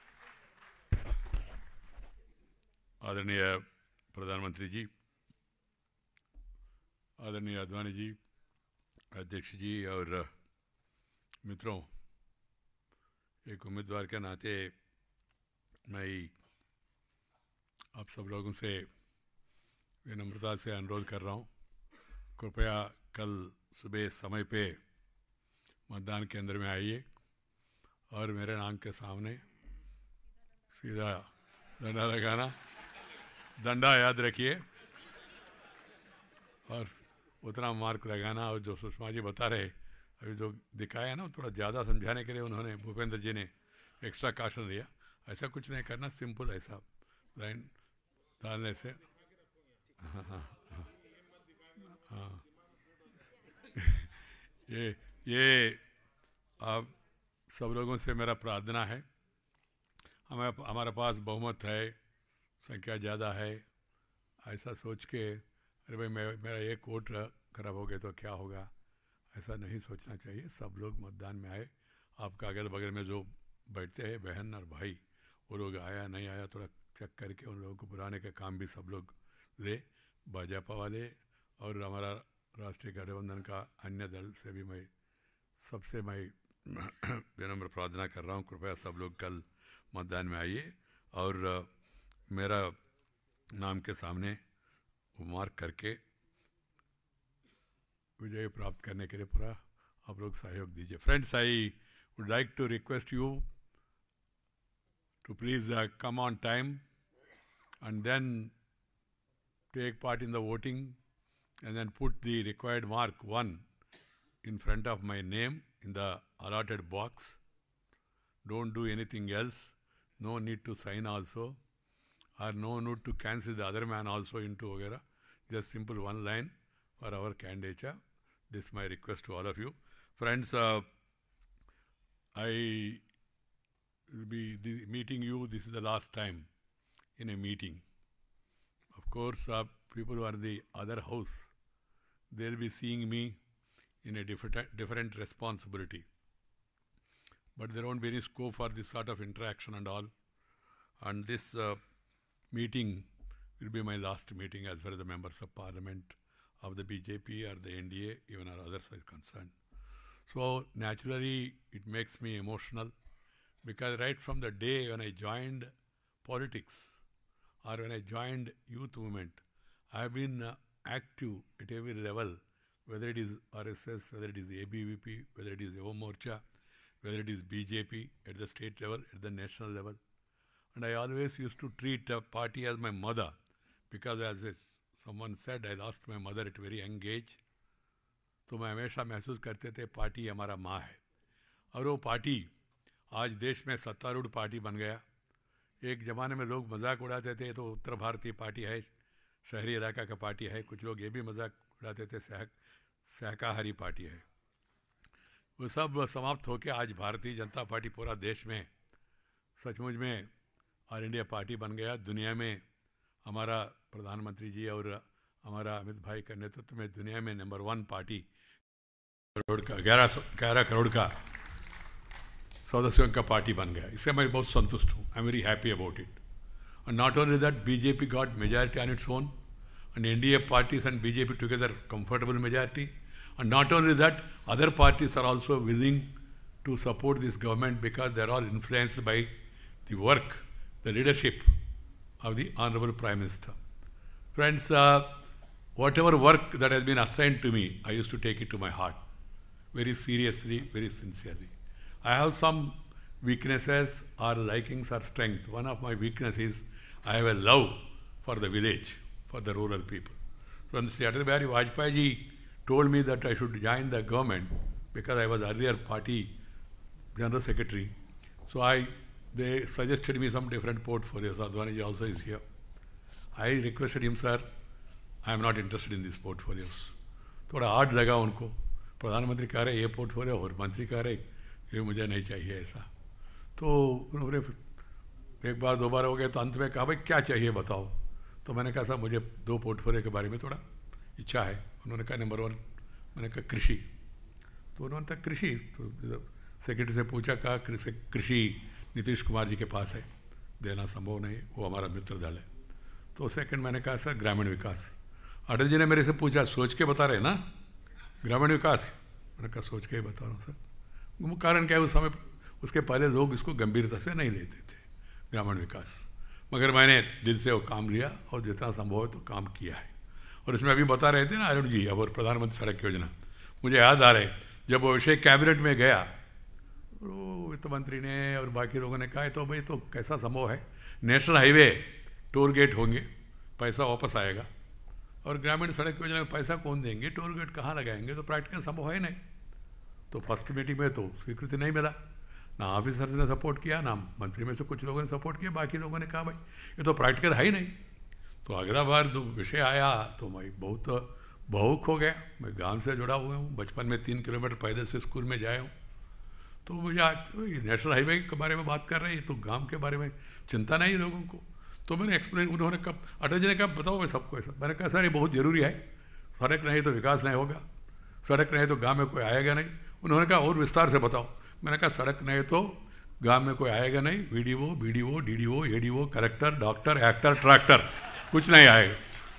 Speaker 17: आदरणीय प्रधानमंत्री जी, आदरणीय अडवाणी जी, अध्यक्ष जी और मित्रों, एक उम्मीदवार के नाते मैं आप सब लोगों से विनम्रता से अनुरोध कर रहा हूँ, कृपया कल सुबह समय पे मतदान केंद्र में आइए और मेरे नाम के सामने सीधा डंडा लगाना। डंडा याद रखिए और उतना मार्क लगाना। और जो सुषमा जी बता रहे अभी जो दिखाया ना, थोड़ा ज़्यादा समझाने के लिए उन्होंने, भूपेंद्र जी ने एक्स्ट्रा काशन दिया। ऐसा कुछ नहीं करना, सिंपल ऐसा लाइन डालने से। हाँ हाँ हाँ हाँ ये ये आप सब लोगों से मेरा प्रार्थना है। हमें हमारे पास बहुमत है, संख्या ज़्यादा है, ऐसा सोच के अरे भाई मैं मेरा एक वोट खराब हो गया तो क्या होगा, ऐसा नहीं सोचना चाहिए। सब लोग मतदान में आए। आपका अगल बगल में जो बैठते हैं बहन और भाई, वो लोग आया नहीं आया थोड़ा चेक करके उन लोगों को बुलाने का काम भी सब लोग दे। भाजपा वाले और हमारा राष्ट्रीय गठबंधन का अन्य दल से भी मैं सबसे मैं विनम्र प्रार्थना कर रहा हूँ, कृपया सब लोग कल मतदान में आइए और मेरा नाम के सामने मार्क करके विजय प्राप्त करने के लिए पूरा आप लोग सहयोग दीजिए। Friends, I would like to request you to please uh, come on time and then take part in the voting and then put the required mark one in front of my name in the allotted box. Don't do anything else. No need to sign also, or no need to cancel the other man also into vagera. Just simple one line for our candidature. This is my request to all of you. Friends, uh, I will be the meeting you. This is the last time in a meeting. Of course, uh, people who are in the other house, they'll be seeing me in a different, different responsibility. But there won't be any scope for this sort of interaction and all. And this uh, meeting will be my last meeting as far as the members of parliament of the B J P or the N D A, even our others are concerned. So naturally, it makes me emotional because right from the day when I joined politics or when I joined youth movement, I have been uh, active at every level, whether it is R S S, whether it is A B V P, whether it is Yuva Morcha, whether it is B J P at the state level, at the national level. And I always used to treat a party as my mother because as someone said, I lost my mother at a very young age. तो मैं हमेशा महसूस करते थे party हमारा माँ है, और वो पार्टी आज देश में सत्तारूढ़ पार्टी बन गया। एक ज़माने में लोग मजाक उड़ाते थे तो उत्तर भारतीय पार्टी है, शहरी इलाका का पार्टी है, कुछ लोग ये भी मजाक उड़ाते थे शाह शाकाहारी पार्टी है। वो सब समाप्त होकर आज भारतीय जनता पार्टी पूरा देश में सचमुच में ऑल इंडिया पार्टी बन गया। दुनिया में हमारा प्रधानमंत्री जी और हमारा अमित भाई के नेतृत्व में दुनिया में नंबर वन पार्टी करोड़ का ग्यारह सौ ग्यारह करोड़ का सदस्यों का पार्टी बन गया। इससे मैं बहुत संतुष्ट हूँ। I am very happy about it. And not only that, BJP got majority on its own, and N D A parties and B J P together comfortable majority. And not only that, other parties are also willing to support this government because they are all influenced by the work, the leadership of the Honorable Prime Minister. Friends, uh, whatever work that has been assigned to me, I used to take it to my heart, very seriously, very sincerely. I have some weaknesses or likings or strength. One of my weaknesses is I have a love for the village, for the rural people. So when Sri Atal Bihari Vajpayee ji told me that I should join the government because I was earlier party general secretary, so I they suggested me some different portfolios. Advani ji also is here. I requested him, sir, I am not interested in these portfolios. थोड़ा hard लगा उनको, प्रधानमंत्री कह रहे ये portfolio और मंत्री कह रहे ये मुझे नहीं चाहिए ऐसा। तो उन्होंने एक बार दो बार हो गए तो अंत में कहा भाई क्या चाहिए बताओ। तो मैंने कहा साहब मुझे दो पोर्टफोलियो के बारे में थोड़ा इच्छा है। उन्होंने कहा नंबर वन, मैंने कहा कृषि। तो उन्होंने कहा कृषि, तो सेक्रेटरी से पूछा, कहा कृषि नीतीश कुमार जी के पास है, देना संभव नहीं, वो हमारा मित्र दल है। तो सेकंड मैंने कहा सर ग्रामीण विकास। अटल जी ने मेरे से पूछा सोच के बता रहे ना ग्रामीण विकास, मैंने कहा सोच के ही बता रहा हूँ सर। कारण क्या है, उस समय उसके पहले लोग इसको गंभीरता से नहीं लेते थे ग्रामीण विकास, मगर मैंने दिल से वो काम लिया और जितना संभव है तो काम किया है। और इसमें अभी बता रहे थे ना अरुण जी, अब और प्रधानमंत्री सड़क योजना, मुझे याद आ रहा है जब वो विषय कैबिनेट में गया, वो वित्त मंत्री ने और बाकी लोगों ने कहा तो भाई तो कैसा संभव है, नेशनल हाईवे टोल गेट होंगे, पैसा वापस आएगा, और ग्रामीण सड़क योजना में पैसा कौन देंगे, टोल गेट कहाँ लगाएंगे, तो प्रैक्टिकल संभव है नहीं। तो फर्स्ट मीटिंग में तो स्वीकृति नहीं मिला, ना ऑफिसर्स ने सपोर्ट किया, ना मंत्री में से कुछ लोगों ने सपोर्ट किया, बाकी लोगों ने कहा भाई ये तो प्रैक्टिकल है ही नहीं। तो अगला बार जो विषय आया तो मैं बहुत भावुक हो गया। मैं गांव से जुड़ा हुआ हूँ, बचपन में तीन किलोमीटर पैदल से स्कूल में जाया हूँ। तो मुझे आज नेशनल हाईवे के बारे में बात कर रहे हैं तो गाँव के बारे में चिंता नहीं लोगों को। तो मैंने एक्सप्लेन, उन्होंने कब अटल जी ने कहा बताओ मैं सबको ऐसा, मैंने कहा सर ये बहुत ज़रूरी है, सड़क नहीं तो विकास नहीं होगा, सड़क नहीं तो गाँव में कोई आएगा नहीं। उन्होंने कहा और विस्तार से बताओ, मैंने कहा सड़क नहीं तो गांव में कोई आएगा नहीं, VDO BDO DDO ADO collector doctor actor tractor कुछ नहीं आएगा।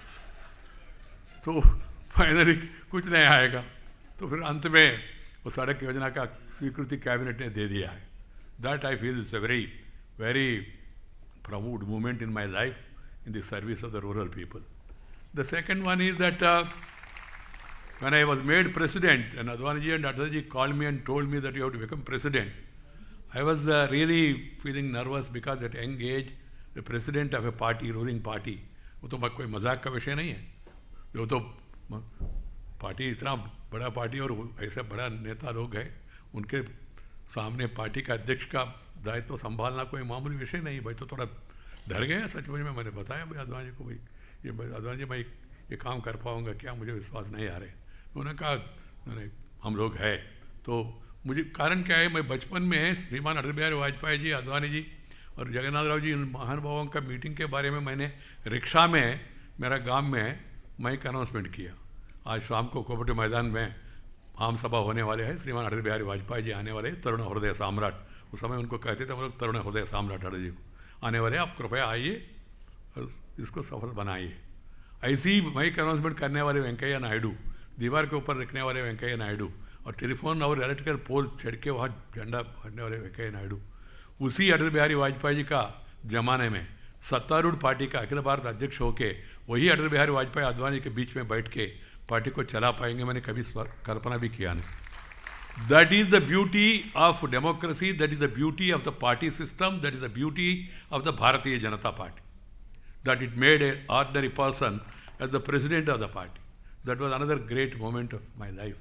Speaker 17: तो फाइनली कुछ नहीं आएगा। तो फिर अंत में वो सड़क योजना का स्वीकृति कैबिनेट ने दे दिया है। That I feel it's a very very proud movement in my life in the service of the rural people. The second one is that when I was made president and Advani ji and Atal ji called me and told me that you have to become president, I was uh, really feeling nervous because at young age the president of a party, ruling party, वो तो कोई मजाक का विषय नहीं है। वो तो पार्टी इतना बड़ा पार्टी और ऐसे बड़ा नेता लोग हैं, उनके सामने पार्टी का अध्यक्ष का दायित्व तो संभालना कोई मामूली विषय नहीं। भाई तो थोड़ा डर गया सचमुच में। मैंने बताया भाई अद्वानी जी को, भाई ये अद्वानी जी मैं ये काम कर पाऊँगा क्या, मुझे विश्वास नहीं आ रहे। उन्होंने कहा नहीं हम लोग हैं। तो मुझे कारण क्या है, मैं बचपन में श्रीमान अटल बिहारी वाजपेयी जी, अद्वानी जी और जगन्नाथ राव जी इन महानुभावों का मीटिंग के बारे में मैंने रिक्शा में मेरा गांव में माइक अनाउंसमेंट किया। आज शाम को कोपटी मैदान में आम सभा होने वाले हैं, श्रीमान अटल बिहारी वाजपेयी जी आने वाले, तरुण हृदय सम्राट, उस समय उनको कहते थे हम लोग तरुण हृदय सम्राट अटल जी को, आने वाले आप कृपया आइए इसको सफल बनाइए। ऐसी माइक अनाउंसमेंट करने वाले वेंकैया नायडू, दीवार के ऊपर लिखने वाले वेंकैया नायडू और टेलीफोन और इलेक्ट्रिकल पोल छेड़ के वहाँ झंडा भरने वाले वेंकैया नायडू, उसी अटल बिहारी वाजपेयी जी का जमाने में सत्तारूढ़ पार्टी का अखिल भारत अध्यक्ष होके वही अटल बिहारी वाजपेयी अद्वानी के बीच में बैठ के पार्टी को चला पाएंगे, मैंने कभी कल्पना भी किया नहीं। That is the beauty of democracy, that is the beauty of the party system, that is the beauty of the Bharatiya Janata party, that it made a ordinary person as the president of the party. That was another great moment of my life.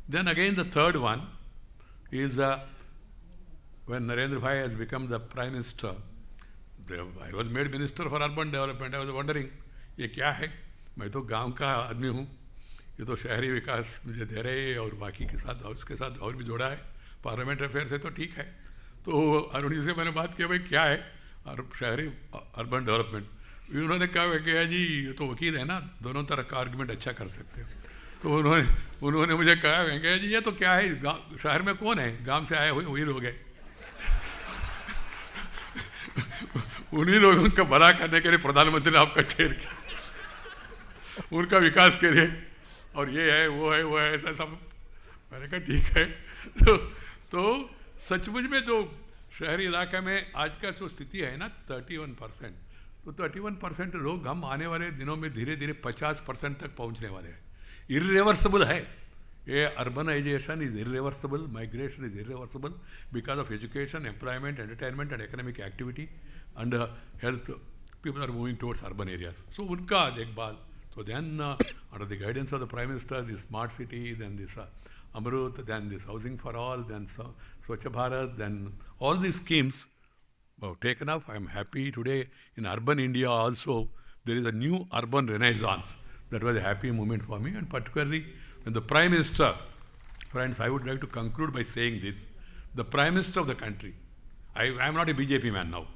Speaker 17: Then again the third one is uh, when Narendra Bhai has become the Prime Minister, I was made Minister for Urban Development. I was wondering, ये क्या है? मैं तो गांव का आदमी हूँ, ये तो शहरी विकास मुझे दे रहे हैं और बाकी के साथ और उसके साथ और भी जोड़ा है, पार्लियामेंट अफेयर से तो ठीक है। तो अरुणी से मैंने बात किया, भाई क्या है और शहरी अर्बन डेवलपमेंट? उन्होंने कहा वेंकैया जी ये तो वकील है ना, दोनों तरह का आर्गुमेंट अच्छा कर सकते हो। तो उन्होंने उन्होंने मुझे कहा वेंकैया जी ये तो क्या है, गाँव शहर में कौन है, गाँव से आए हुए वही लोग हैं। उन्हीं लोगों का भला करने के लिए प्रधानमंत्री ने आपका चेयर किया, उनका विकास के लिए, और ये है वो है वो है ऐसा सब। मैंने कहा ठीक है। तो तो सचमुच में जो शहरी इलाके में आज का जो स्थिति है ना थर्टी वन परसेंट, तो थर्टी वन परसेंट लोग हम आने वाले दिनों में धीरे धीरे पचास परसेंट तक पहुंचने वाले हैं। इरिवर्सिबल है ये, urbanisation is irreversible, migration is irreversible because of education, employment, entertainment and economic activity and uh, health. People are moving towards urban areas. So unka dekbal. So then uh, under the guidance of the Prime Minister, the smart city, then this uh, Amrut, then this housing for all, then so, Swachh Bharat, then all these schemes were taken up. I am happy today in urban India also there is a new urban renaissance. That was a happy moment for me, and particularly when the Prime Minister, friends, I would like to conclude by saying this. The Prime Minister of the country, I, I am not a B J P man now.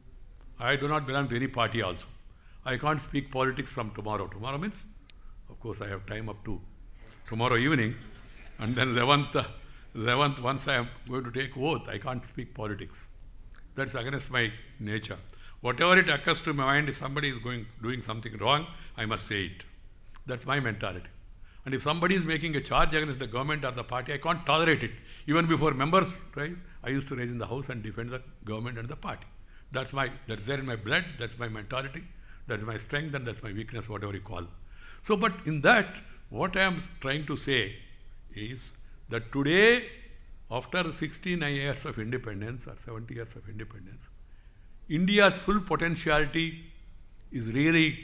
Speaker 17: I do not belong to any party also. I can't speak politics from tomorrow. Tomorrow means, of course, I have time up to tomorrow evening, and then eleventh, eleventh, once I am going to take oath, I can't speak politics. That's against my nature. Whatever it occurs to my mind, if somebody is going doing something wrong, I must say it. That's my mentality. And if somebody is making a charge against the government or the party, I can't tolerate it. Even before members rise, I used to raise in the house and defend the government and the party. That's my, that's there in my blood, that's my mentality, that's my strength, and that's my weakness, whatever you call. So, but in that, what I am trying to say is that today, after sixty-nine years of independence or seventy years of independence, India's full potentiality is really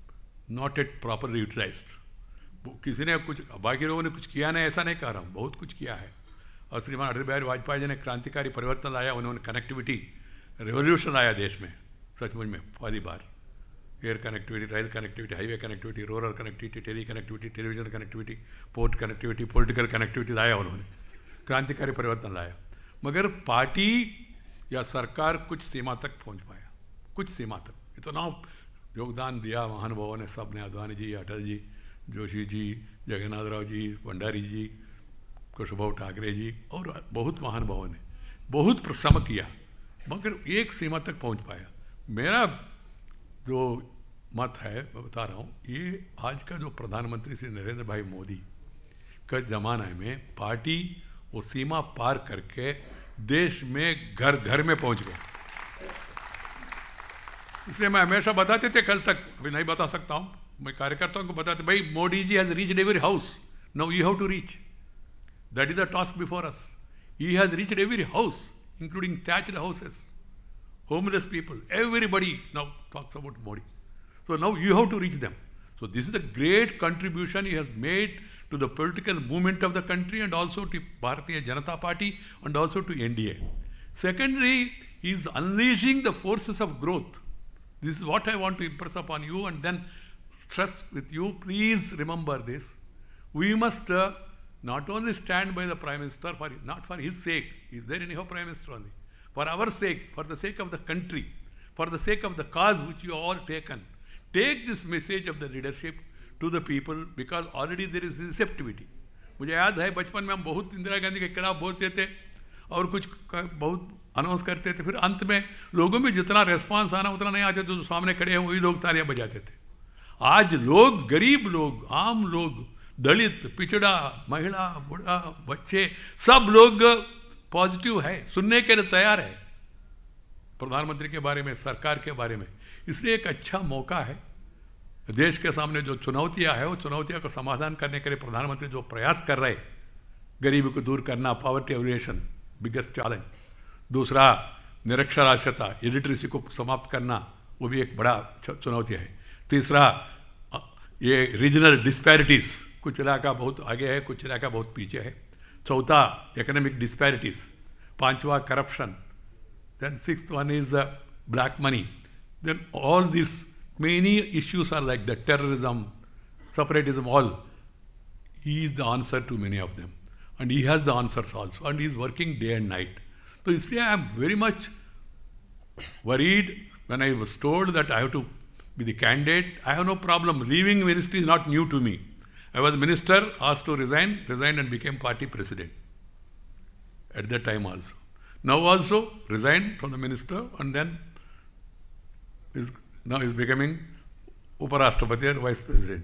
Speaker 17: not yet properly utilized. किसी ने कुछ, बाकी लोगों ने कुछ किया नहीं, ऐसा नहीं कह रहा हूँ, बहुत कुछ किया है। और श्रीमान अटल बिहारी वाजपेयी जी ने क्रांतिकारी परिवर्तन लाया, उन्होंने कनेक्टिविटी रेवोल्यूशन लाया देश में, सचमुच में पहली बार। Air connectivity, rail connectivity, highway connectivity, rural connectivity, tele connectivity, television connectivity, port connectivity, political connectivity लाया उन्होंने, क्रांतिकारी परिवर्तन लाया। मगर पार्टी या सरकार कुछ सीमा तक पहुंच पाया, कुछ सीमा तक। इतना योगदान दिया महानुभावों ने, सब ने, अद्वानी जी, अटल जी, जोशी जी, जगन्नाथ राव जी, भंडारी जी, कुशभाऊ ठाकरे जी और बहुत महानुभावों ने बहुत परिश्रम किया, मगर एक सीमा तक पहुंच पाया। मेरा जो मत है मैं बता रहा हूँ, ये आज का जो प्रधानमंत्री श्री नरेंद्र भाई मोदी का ज़माना में पार्टी वो सीमा पार करके देश में घर घर में पहुंच गए। इसलिए मैं हमेशा बताते थे, कल तक, अभी नहीं बता सकता हूँ, मैं कार्यकर्ताओं को बताते, भाई Modi ji has reached every house, now you have to reach, that is the task before us. He has reached every house, including thatched houses, homeless people, everybody now talks about Modi. So now you have to reach them. So this is the great contribution he has made to the political movement of the country and also to Bharatiya Janata Party and also to N D A. Secondly, he is unleashing the forces of growth. This is what I want to impress upon you and then stress with you. Please remember this. We must uh, not only stand by the Prime Minister, for not for his sake, is there anyhow Prime Minister only, for our sake, for the sake of the country, for the sake of the cause which you all taken. Take this message of the leadership to the people because already there is receptivity. मुझे याद है बचपन में हम बहुत इंदिरा गांधी के खिलाफ बोलते थे और कुछ बहुत अनाउंस करते थे, फिर अंत में लोगों में जितना रेस्पॉन्स आना उतना नहीं आते, तो सामने खड़े हैं वही लोग तालियां बजाते थे। आज लोग, गरीब लोग, आम लोग, दलित, पिछड़ा, महिला, बूढ़ा, बच्चे, सब लोग पॉजिटिव है, सुनने के लिए तैयार है प्रधानमंत्री के बारे में, सरकार के बारे में। इसलिए एक अच्छा मौका है, देश के सामने जो चुनौतियां है वो चुनौतियों का समाधान करने के लिए प्रधानमंत्री जो प्रयास कर रहे, गरीबी को दूर करना, पॉवर्टी एलिमिनेशन बिगेस्ट चैलेंज, दूसरा निरक्षरास्यता, इलिटरेसी को समाप्त करना, वो भी एक बड़ा चुनौती है, तीसरा ये रीजनल डिस्पैरिटीज कुछ इलाका बहुत आगे है, कुछ इलाका बहुत पीछे है. चौथा इकोनॉमिक डिस्पैरिटीज, पांचवा corruption, then sixth one is uh, black money. Then all these many issues are like the terrorism, separatism, all. He is the answer to many of them, and he has the answers also, and he is working day and night. So you see, I am very much worried when I was told that I have to be the candidate. I have no problem. Leaving ministry is not new to me. I was minister, asked to resign, resigned and became party president at that time also. Now also resigned from the minister and then is now is becoming उपराष्ट्रपति और vice president.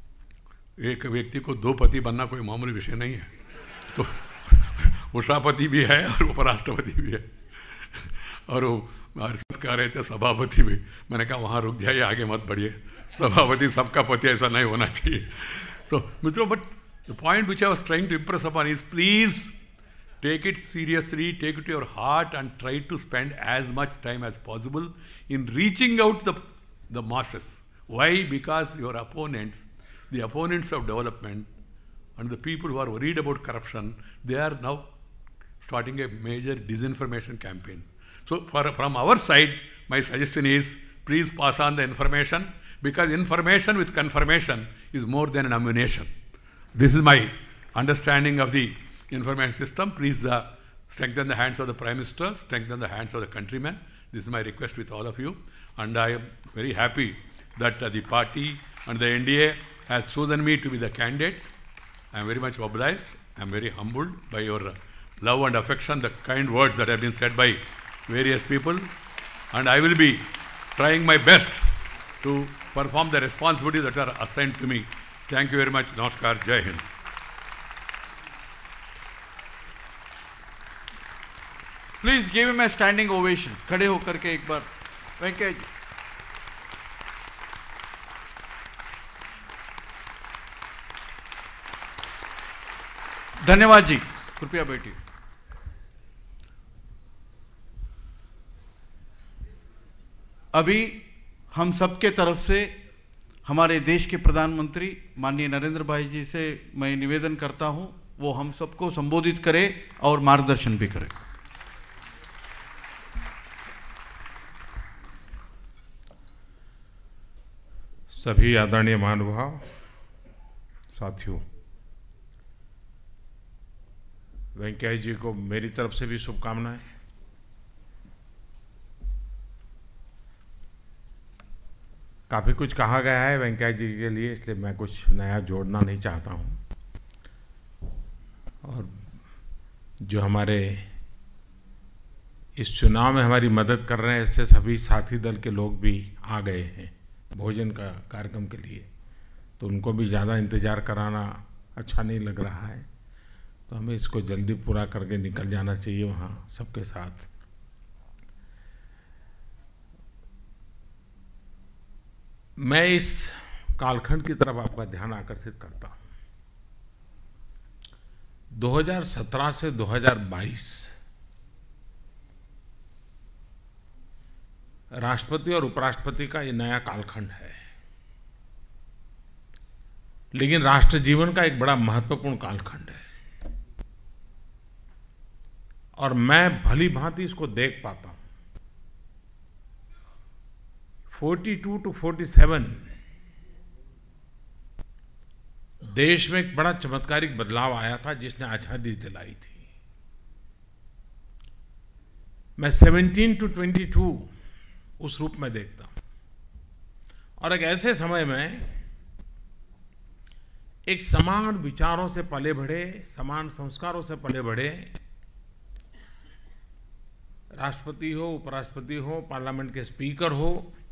Speaker 17: एक व्यक्ति को दो पति बनना कोई मामूली विषय नहीं है. तो उषापति भी है और उपराष्ट्रपति भी है, और वो हर्षित कह रहे थे सभापति भी. मैंने कहा वहाँ रुक जाइए, आगे मत बढ़िए, सभापति सबका पति ऐसा नहीं होना चाहिए. तो मित्रों, but the point which I was trying to impress upon is please take it seriously, take it to your heart and try to spend as much time as possible in reaching out the, the masses. Why? Because your opponents, the opponents of development and the people who are worried about corruption, they are now starting a major disinformation campaign. So for, from our side, my suggestion is please pass on the information, because information with confirmation is more than an ammunition. This is my understanding of the information system. Please uh, strengthen the hands of the Prime Minister, strengthen the hands of the countrymen. This is my request with all of you. And I am very happy that uh, the party and the N D A has chosen me to be the candidate. I am very much obliged. I am very humbled by your uh, love and affection, the kind words that have been said by various people. And I will be trying my best to perform the responsibilities that are assigned to me. Thank you very much. Namaskar. Jai Hind.
Speaker 4: Please give him a standing ovation. खड़े होकर के एक बार वेंकैया जी. धन्यवाद जी, कृपया बैठिए. अभी हम सबके तरफ से हमारे देश के प्रधानमंत्री माननीय नरेंद्र भाई जी से मैं निवेदन करता हूं, वो हम सबको संबोधित करें और मार्गदर्शन भी करें.
Speaker 8: सभी आदरणीय महानुभाव, साथियों, वेंकैया जी को मेरी तरफ से भी शुभकामनाएं. काफ़ी कुछ कहा गया है वेंकैया जी के लिए, इसलिए मैं कुछ नया जोड़ना नहीं चाहता हूं. और जो हमारे इस चुनाव में हमारी मदद कर रहे हैं, ऐसे सभी साथी दल के लोग भी आ गए हैं भोजन का कार्यक्रम के लिए, तो उनको भी ज़्यादा इंतज़ार कराना अच्छा नहीं लग रहा है. तो हमें इसको जल्दी पूरा करके निकल जाना चाहिए वहाँ सबके साथ. मैं इस कालखंड की तरफ आपका ध्यान आकर्षित करता हूँ. दो हज़ार सत्रह से दो हज़ार बाईस राष्ट्रपति और उपराष्ट्रपति का ये नया कालखंड है, लेकिन राष्ट्र जीवन का एक बड़ा महत्वपूर्ण कालखंड है. और मैं भली भांति इसको देख पाता हूं. बयालीस टू सैंतालीस देश में एक बड़ा चमत्कारिक बदलाव आया था जिसने आजादी दिलाई थी. मैं सत्रह टू बाईस उस रूप में देखता हूं. और एक ऐसे समय में एक समान विचारों से पले बढ़े, समान संस्कारों से पले बढ़े राष्ट्रपति हो, उपराष्ट्रपति हो, पार्लियामेंट के स्पीकर हो,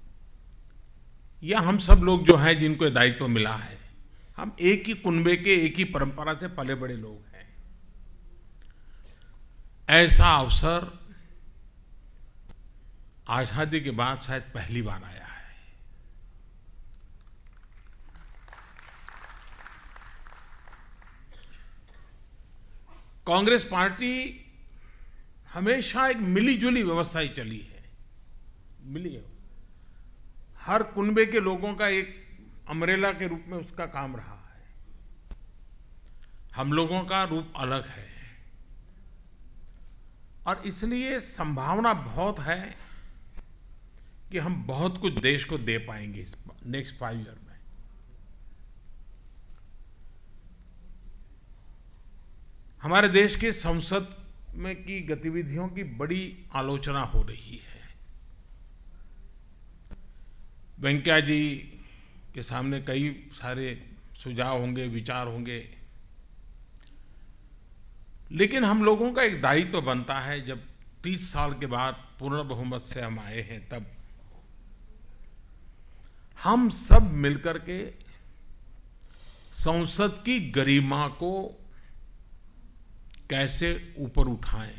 Speaker 8: या हम सब लोग जो हैं जिनको दायित्व मिला है, हम एक ही कुनबे के, एक ही परंपरा से पले बड़े लोग हैं. ऐसा अवसर आजादी के बाद शायद पहली बार आया है. कांग्रेस पार्टी हमेशा एक मिली-जुली व्यवस्था ही चली है. मिली हर कुनबे के लोगों का एक अम्ब्रेला के रूप में उसका काम रहा है.
Speaker 18: हम लोगों का रूप अलग है और इसलिए संभावना बहुत है कि हम बहुत कुछ देश को दे पाएंगे इस नेक्स्ट फाइव ईयर में। हमारे देश के संसद में की गतिविधियों की बड़ी आलोचना हो रही है। वेंकैया जी के सामने कई सारे सुझाव होंगे, विचार होंगे, लेकिन हम लोगों का एक दायित्व तो बनता है, जब तीस साल के बाद पूर्ण बहुमत से हम आए हैं, तब हम सब मिलकर के संसद की गरिमा को कैसे ऊपर उठाएं।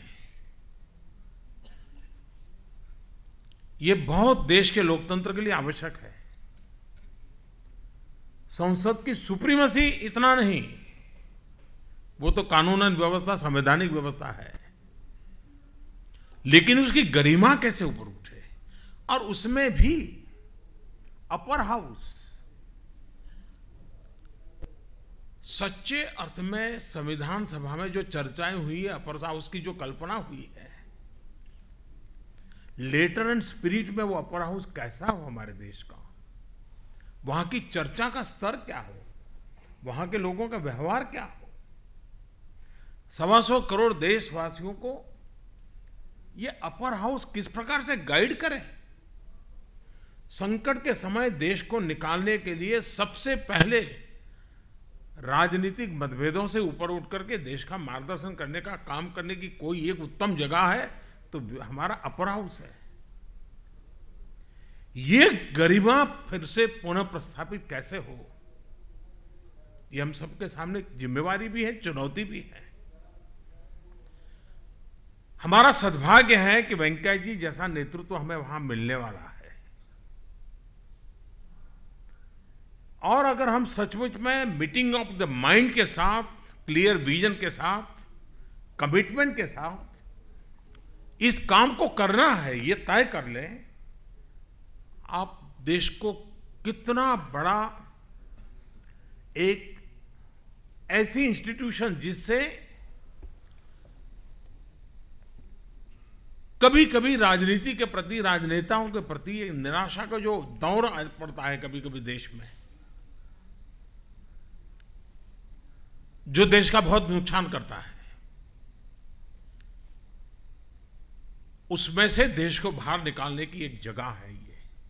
Speaker 18: ये बहुत देश के लोकतंत्र के लिए आवश्यक है। संसद की सुप्रीमेसी इतना नहीं, वो तो कानूनन व्यवस्था, संवैधानिक व्यवस्था है, लेकिन उसकी गरिमा कैसे ऊपर उठे, और उसमें भी अपर हाउस सच्चे अर्थ में संविधान सभा में जो चर्चाएं हुई है, अपर हाउस की जो कल्पना हुई है, लेटर एंड स्पिरिट में वो अपर हाउस कैसा हो हमारे देश का, वहां की चर्चा का स्तर क्या हो, वहां के लोगों का व्यवहार क्या हो, सवा सौ करोड़ देशवासियों को ये अपर हाउस किस प्रकार से गाइड करे। संकट के समय देश को निकालने के लिए सबसे पहले राजनीतिक मतभेदों से ऊपर उठ करके देश का मार्गदर्शन करने का काम करने की कोई एक उत्तम जगह है तो हमारा अपर हाउस है। ये गरिमा फिर से पुनः प्रस्थापित कैसे हो, ये हम सबके सामने जिम्मेवारी भी है, चुनौती भी है। हमारा सद्भाग्य है कि वेंकैया जी जैसा नेतृत्व हमें वहां मिलने वाला है, और अगर हम सचमुच में मीटिंग ऑफ द माइंड के साथ, क्लियर विजन के साथ, कमिटमेंट के साथ इस काम को करना है, ये तय कर लें, आप देश को कितना बड़ा एक ऐसी इंस्टीट्यूशन जिससे कभी कभी राजनीति के प्रति, राजनेताओं के प्रति एक निराशा का जो दौर पड़ता है कभी कभी देश में, जो देश का बहुत नुकसान करता है, उसमें से देश को बाहर निकालने की एक जगह है ये।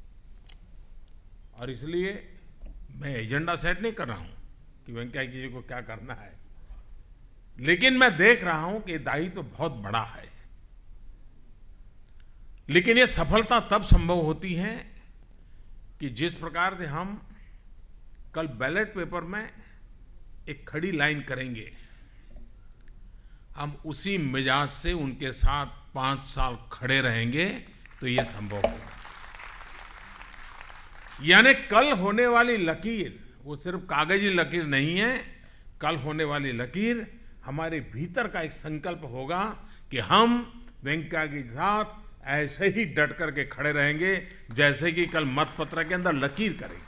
Speaker 18: और इसलिए मैं एजेंडा सेट नहीं कर रहा हूं कि वेंकैया जी को क्या करना है, लेकिन मैं देख रहा हूं कि दायित्व तो बहुत बड़ा है। लेकिन ये सफलता तब संभव होती है कि जिस प्रकार से हम कल बैलेट पेपर में एक खड़ी लाइन करेंगे, हम उसी मिजाज से उनके साथ पांच साल खड़े रहेंगे तो ये संभव होगा। यानी कल होने वाली लकीर वो सिर्फ कागजी लकीर नहीं है, कल होने वाली लकीर हमारे भीतर का एक संकल्प होगा कि हम वेंकैया के साथ ऐसे ही डट करके खड़े रहेंगे जैसे कि कल मतपत्र के अंदर लकीर करेंगे।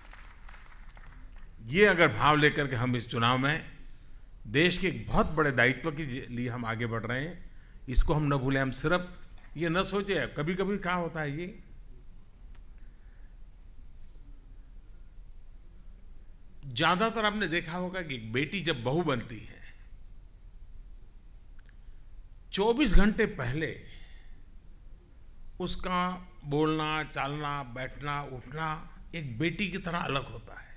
Speaker 18: ये अगर भाव लेकर के हम इस चुनाव में देश के एक बहुत बड़े दायित्व के लिए हम आगे बढ़ रहे हैं, इसको हम न भूलें। हम सिर्फ ये न सोचे, कभी कभी क्या होता है, ये ज्यादातर आपने देखा होगा कि एक बेटी जब बहू बनती है, चौबीस घंटे पहले उसका बोलना, चालना, बैठना, उठना एक बेटी की तरह अलग होता है,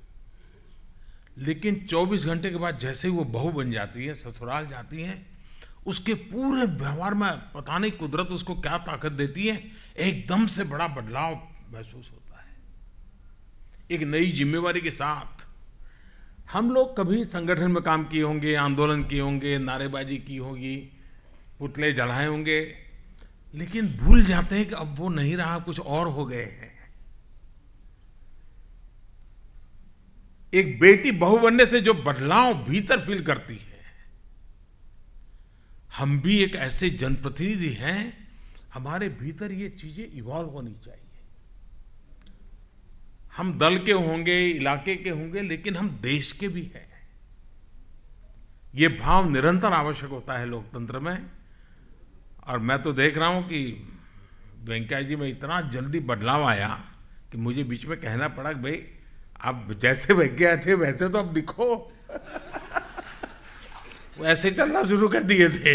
Speaker 18: लेकिन चौबीस घंटे के बाद जैसे ही वो बहू बन जाती है, ससुराल जाती है, उसके पूरे व्यवहार में पता नहीं कुदरत उसको क्या ताकत देती है, एकदम से बड़ा बदलाव महसूस होता है। एक नई जिम्मेवारी के साथ हम लोग कभी संगठन में काम किए होंगे, आंदोलन किए होंगे, नारेबाजी की होगी, पुतले जलाए होंगे, लेकिन भूल जाते हैं कि अब वो नहीं रहा, कुछ और हो गए हैं। एक बेटी बहू बनने से जो बदलाव भीतर फील करती है, हम भी एक ऐसे जनप्रतिनिधि हैं, हमारे भीतर ये चीजें इवॉल्व होनी चाहिए। हम दल के होंगे, इलाके के होंगे, लेकिन हम देश के भी हैं। ये भाव निरंतर आवश्यक होता है लोकतंत्र में। और मैं तो देख रहा हूं कि वेंकैया जी में इतना जल्दी बदलाव आया कि मुझे बीच में कहना पड़ा कि भाई आप जैसे वेंकैया थे वैसे तो अब दिखो। वो ऐसे चलना शुरू कर दिए थे।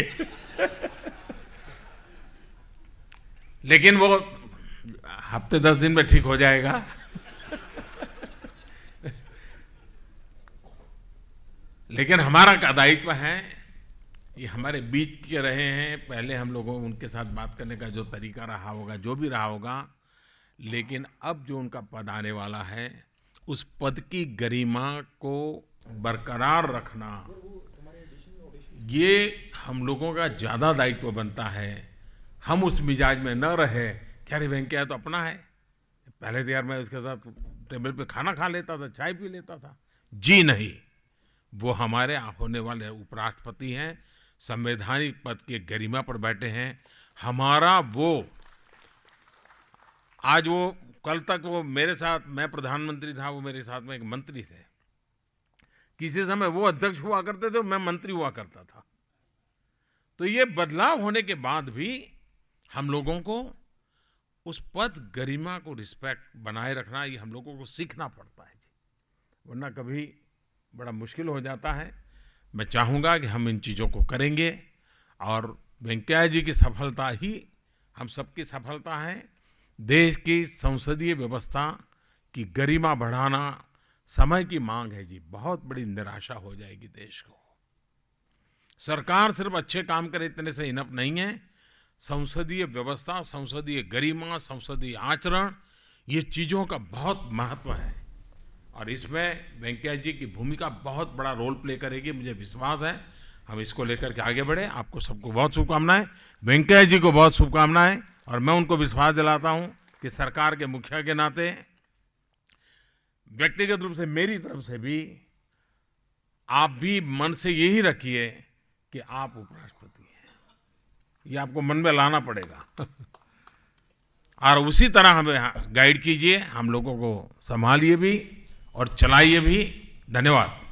Speaker 18: लेकिन वो हफ्ते दस दिन में ठीक हो जाएगा। लेकिन हमारा क्या दायित्व है, ये हमारे बीच के रहे हैं, पहले हम लोगों उनके साथ बात करने का जो तरीका रहा होगा, जो भी रहा होगा, लेकिन अब जो उनका पद आने वाला है, उस पद की गरिमा को बरकरार रखना, ये हम लोगों का ज़्यादा दायित्व बनता है। हम उस मिजाज में न रहे कि अरे वेंकैया तो अपना है, पहले तो यार मैं उसके साथ टेबल पे खाना खा लेता था, चाय पी लेता था। जी नहीं, वो हमारे होने वाले उपराष्ट्रपति हैं, संवैधानिक पद के गरिमा पर बैठे हैं। हमारा वो आज वो कल तक वो मेरे साथ, मैं प्रधानमंत्री था, वो मेरे साथ में एक मंत्री थे। किसी समय वो अध्यक्ष हुआ करते थे, मैं मंत्री हुआ करता था। तो ये बदलाव होने के बाद भी हम लोगों को उस पद गरिमा को रिस्पेक्ट बनाए रखना, ये हम लोगों को सीखना पड़ता है जी, वरना कभी बड़ा मुश्किल हो जाता है। मैं चाहूँगा कि हम इन चीज़ों को करेंगे और वेंकैया जी की सफलता ही हम सबकी सफलता है। देश की संसदीय व्यवस्था की गरिमा बढ़ाना समय की मांग है जी। बहुत बड़ी निराशा हो जाएगी देश को। सरकार सिर्फ अच्छे काम करे इतने से इनफ नहीं है। संसदीय व्यवस्था, संसदीय गरिमा, संसदीय आचरण, ये चीज़ों का बहुत महत्व है और इसमें वेंकैया जी की भूमिका बहुत बड़ा रोल प्ले करेगी, मुझे विश्वास है। हम इसको लेकर के आगे बढ़े। आपको सबको बहुत शुभकामनाएं, वेंकैया जी को बहुत शुभकामनाएं। और मैं उनको विश्वास दिलाता हूं कि सरकार के मुखिया के नाते, व्यक्तिगत रूप से मेरी तरफ से भी, आप भी मन से यही रखिए कि आप उपराष्ट्रपति हैं। ये आपको मन में लाना पड़ेगा और उसी तरह हमें गाइड कीजिए, हम लोगों को संभालिए भी और चलाइए भी। धन्यवाद।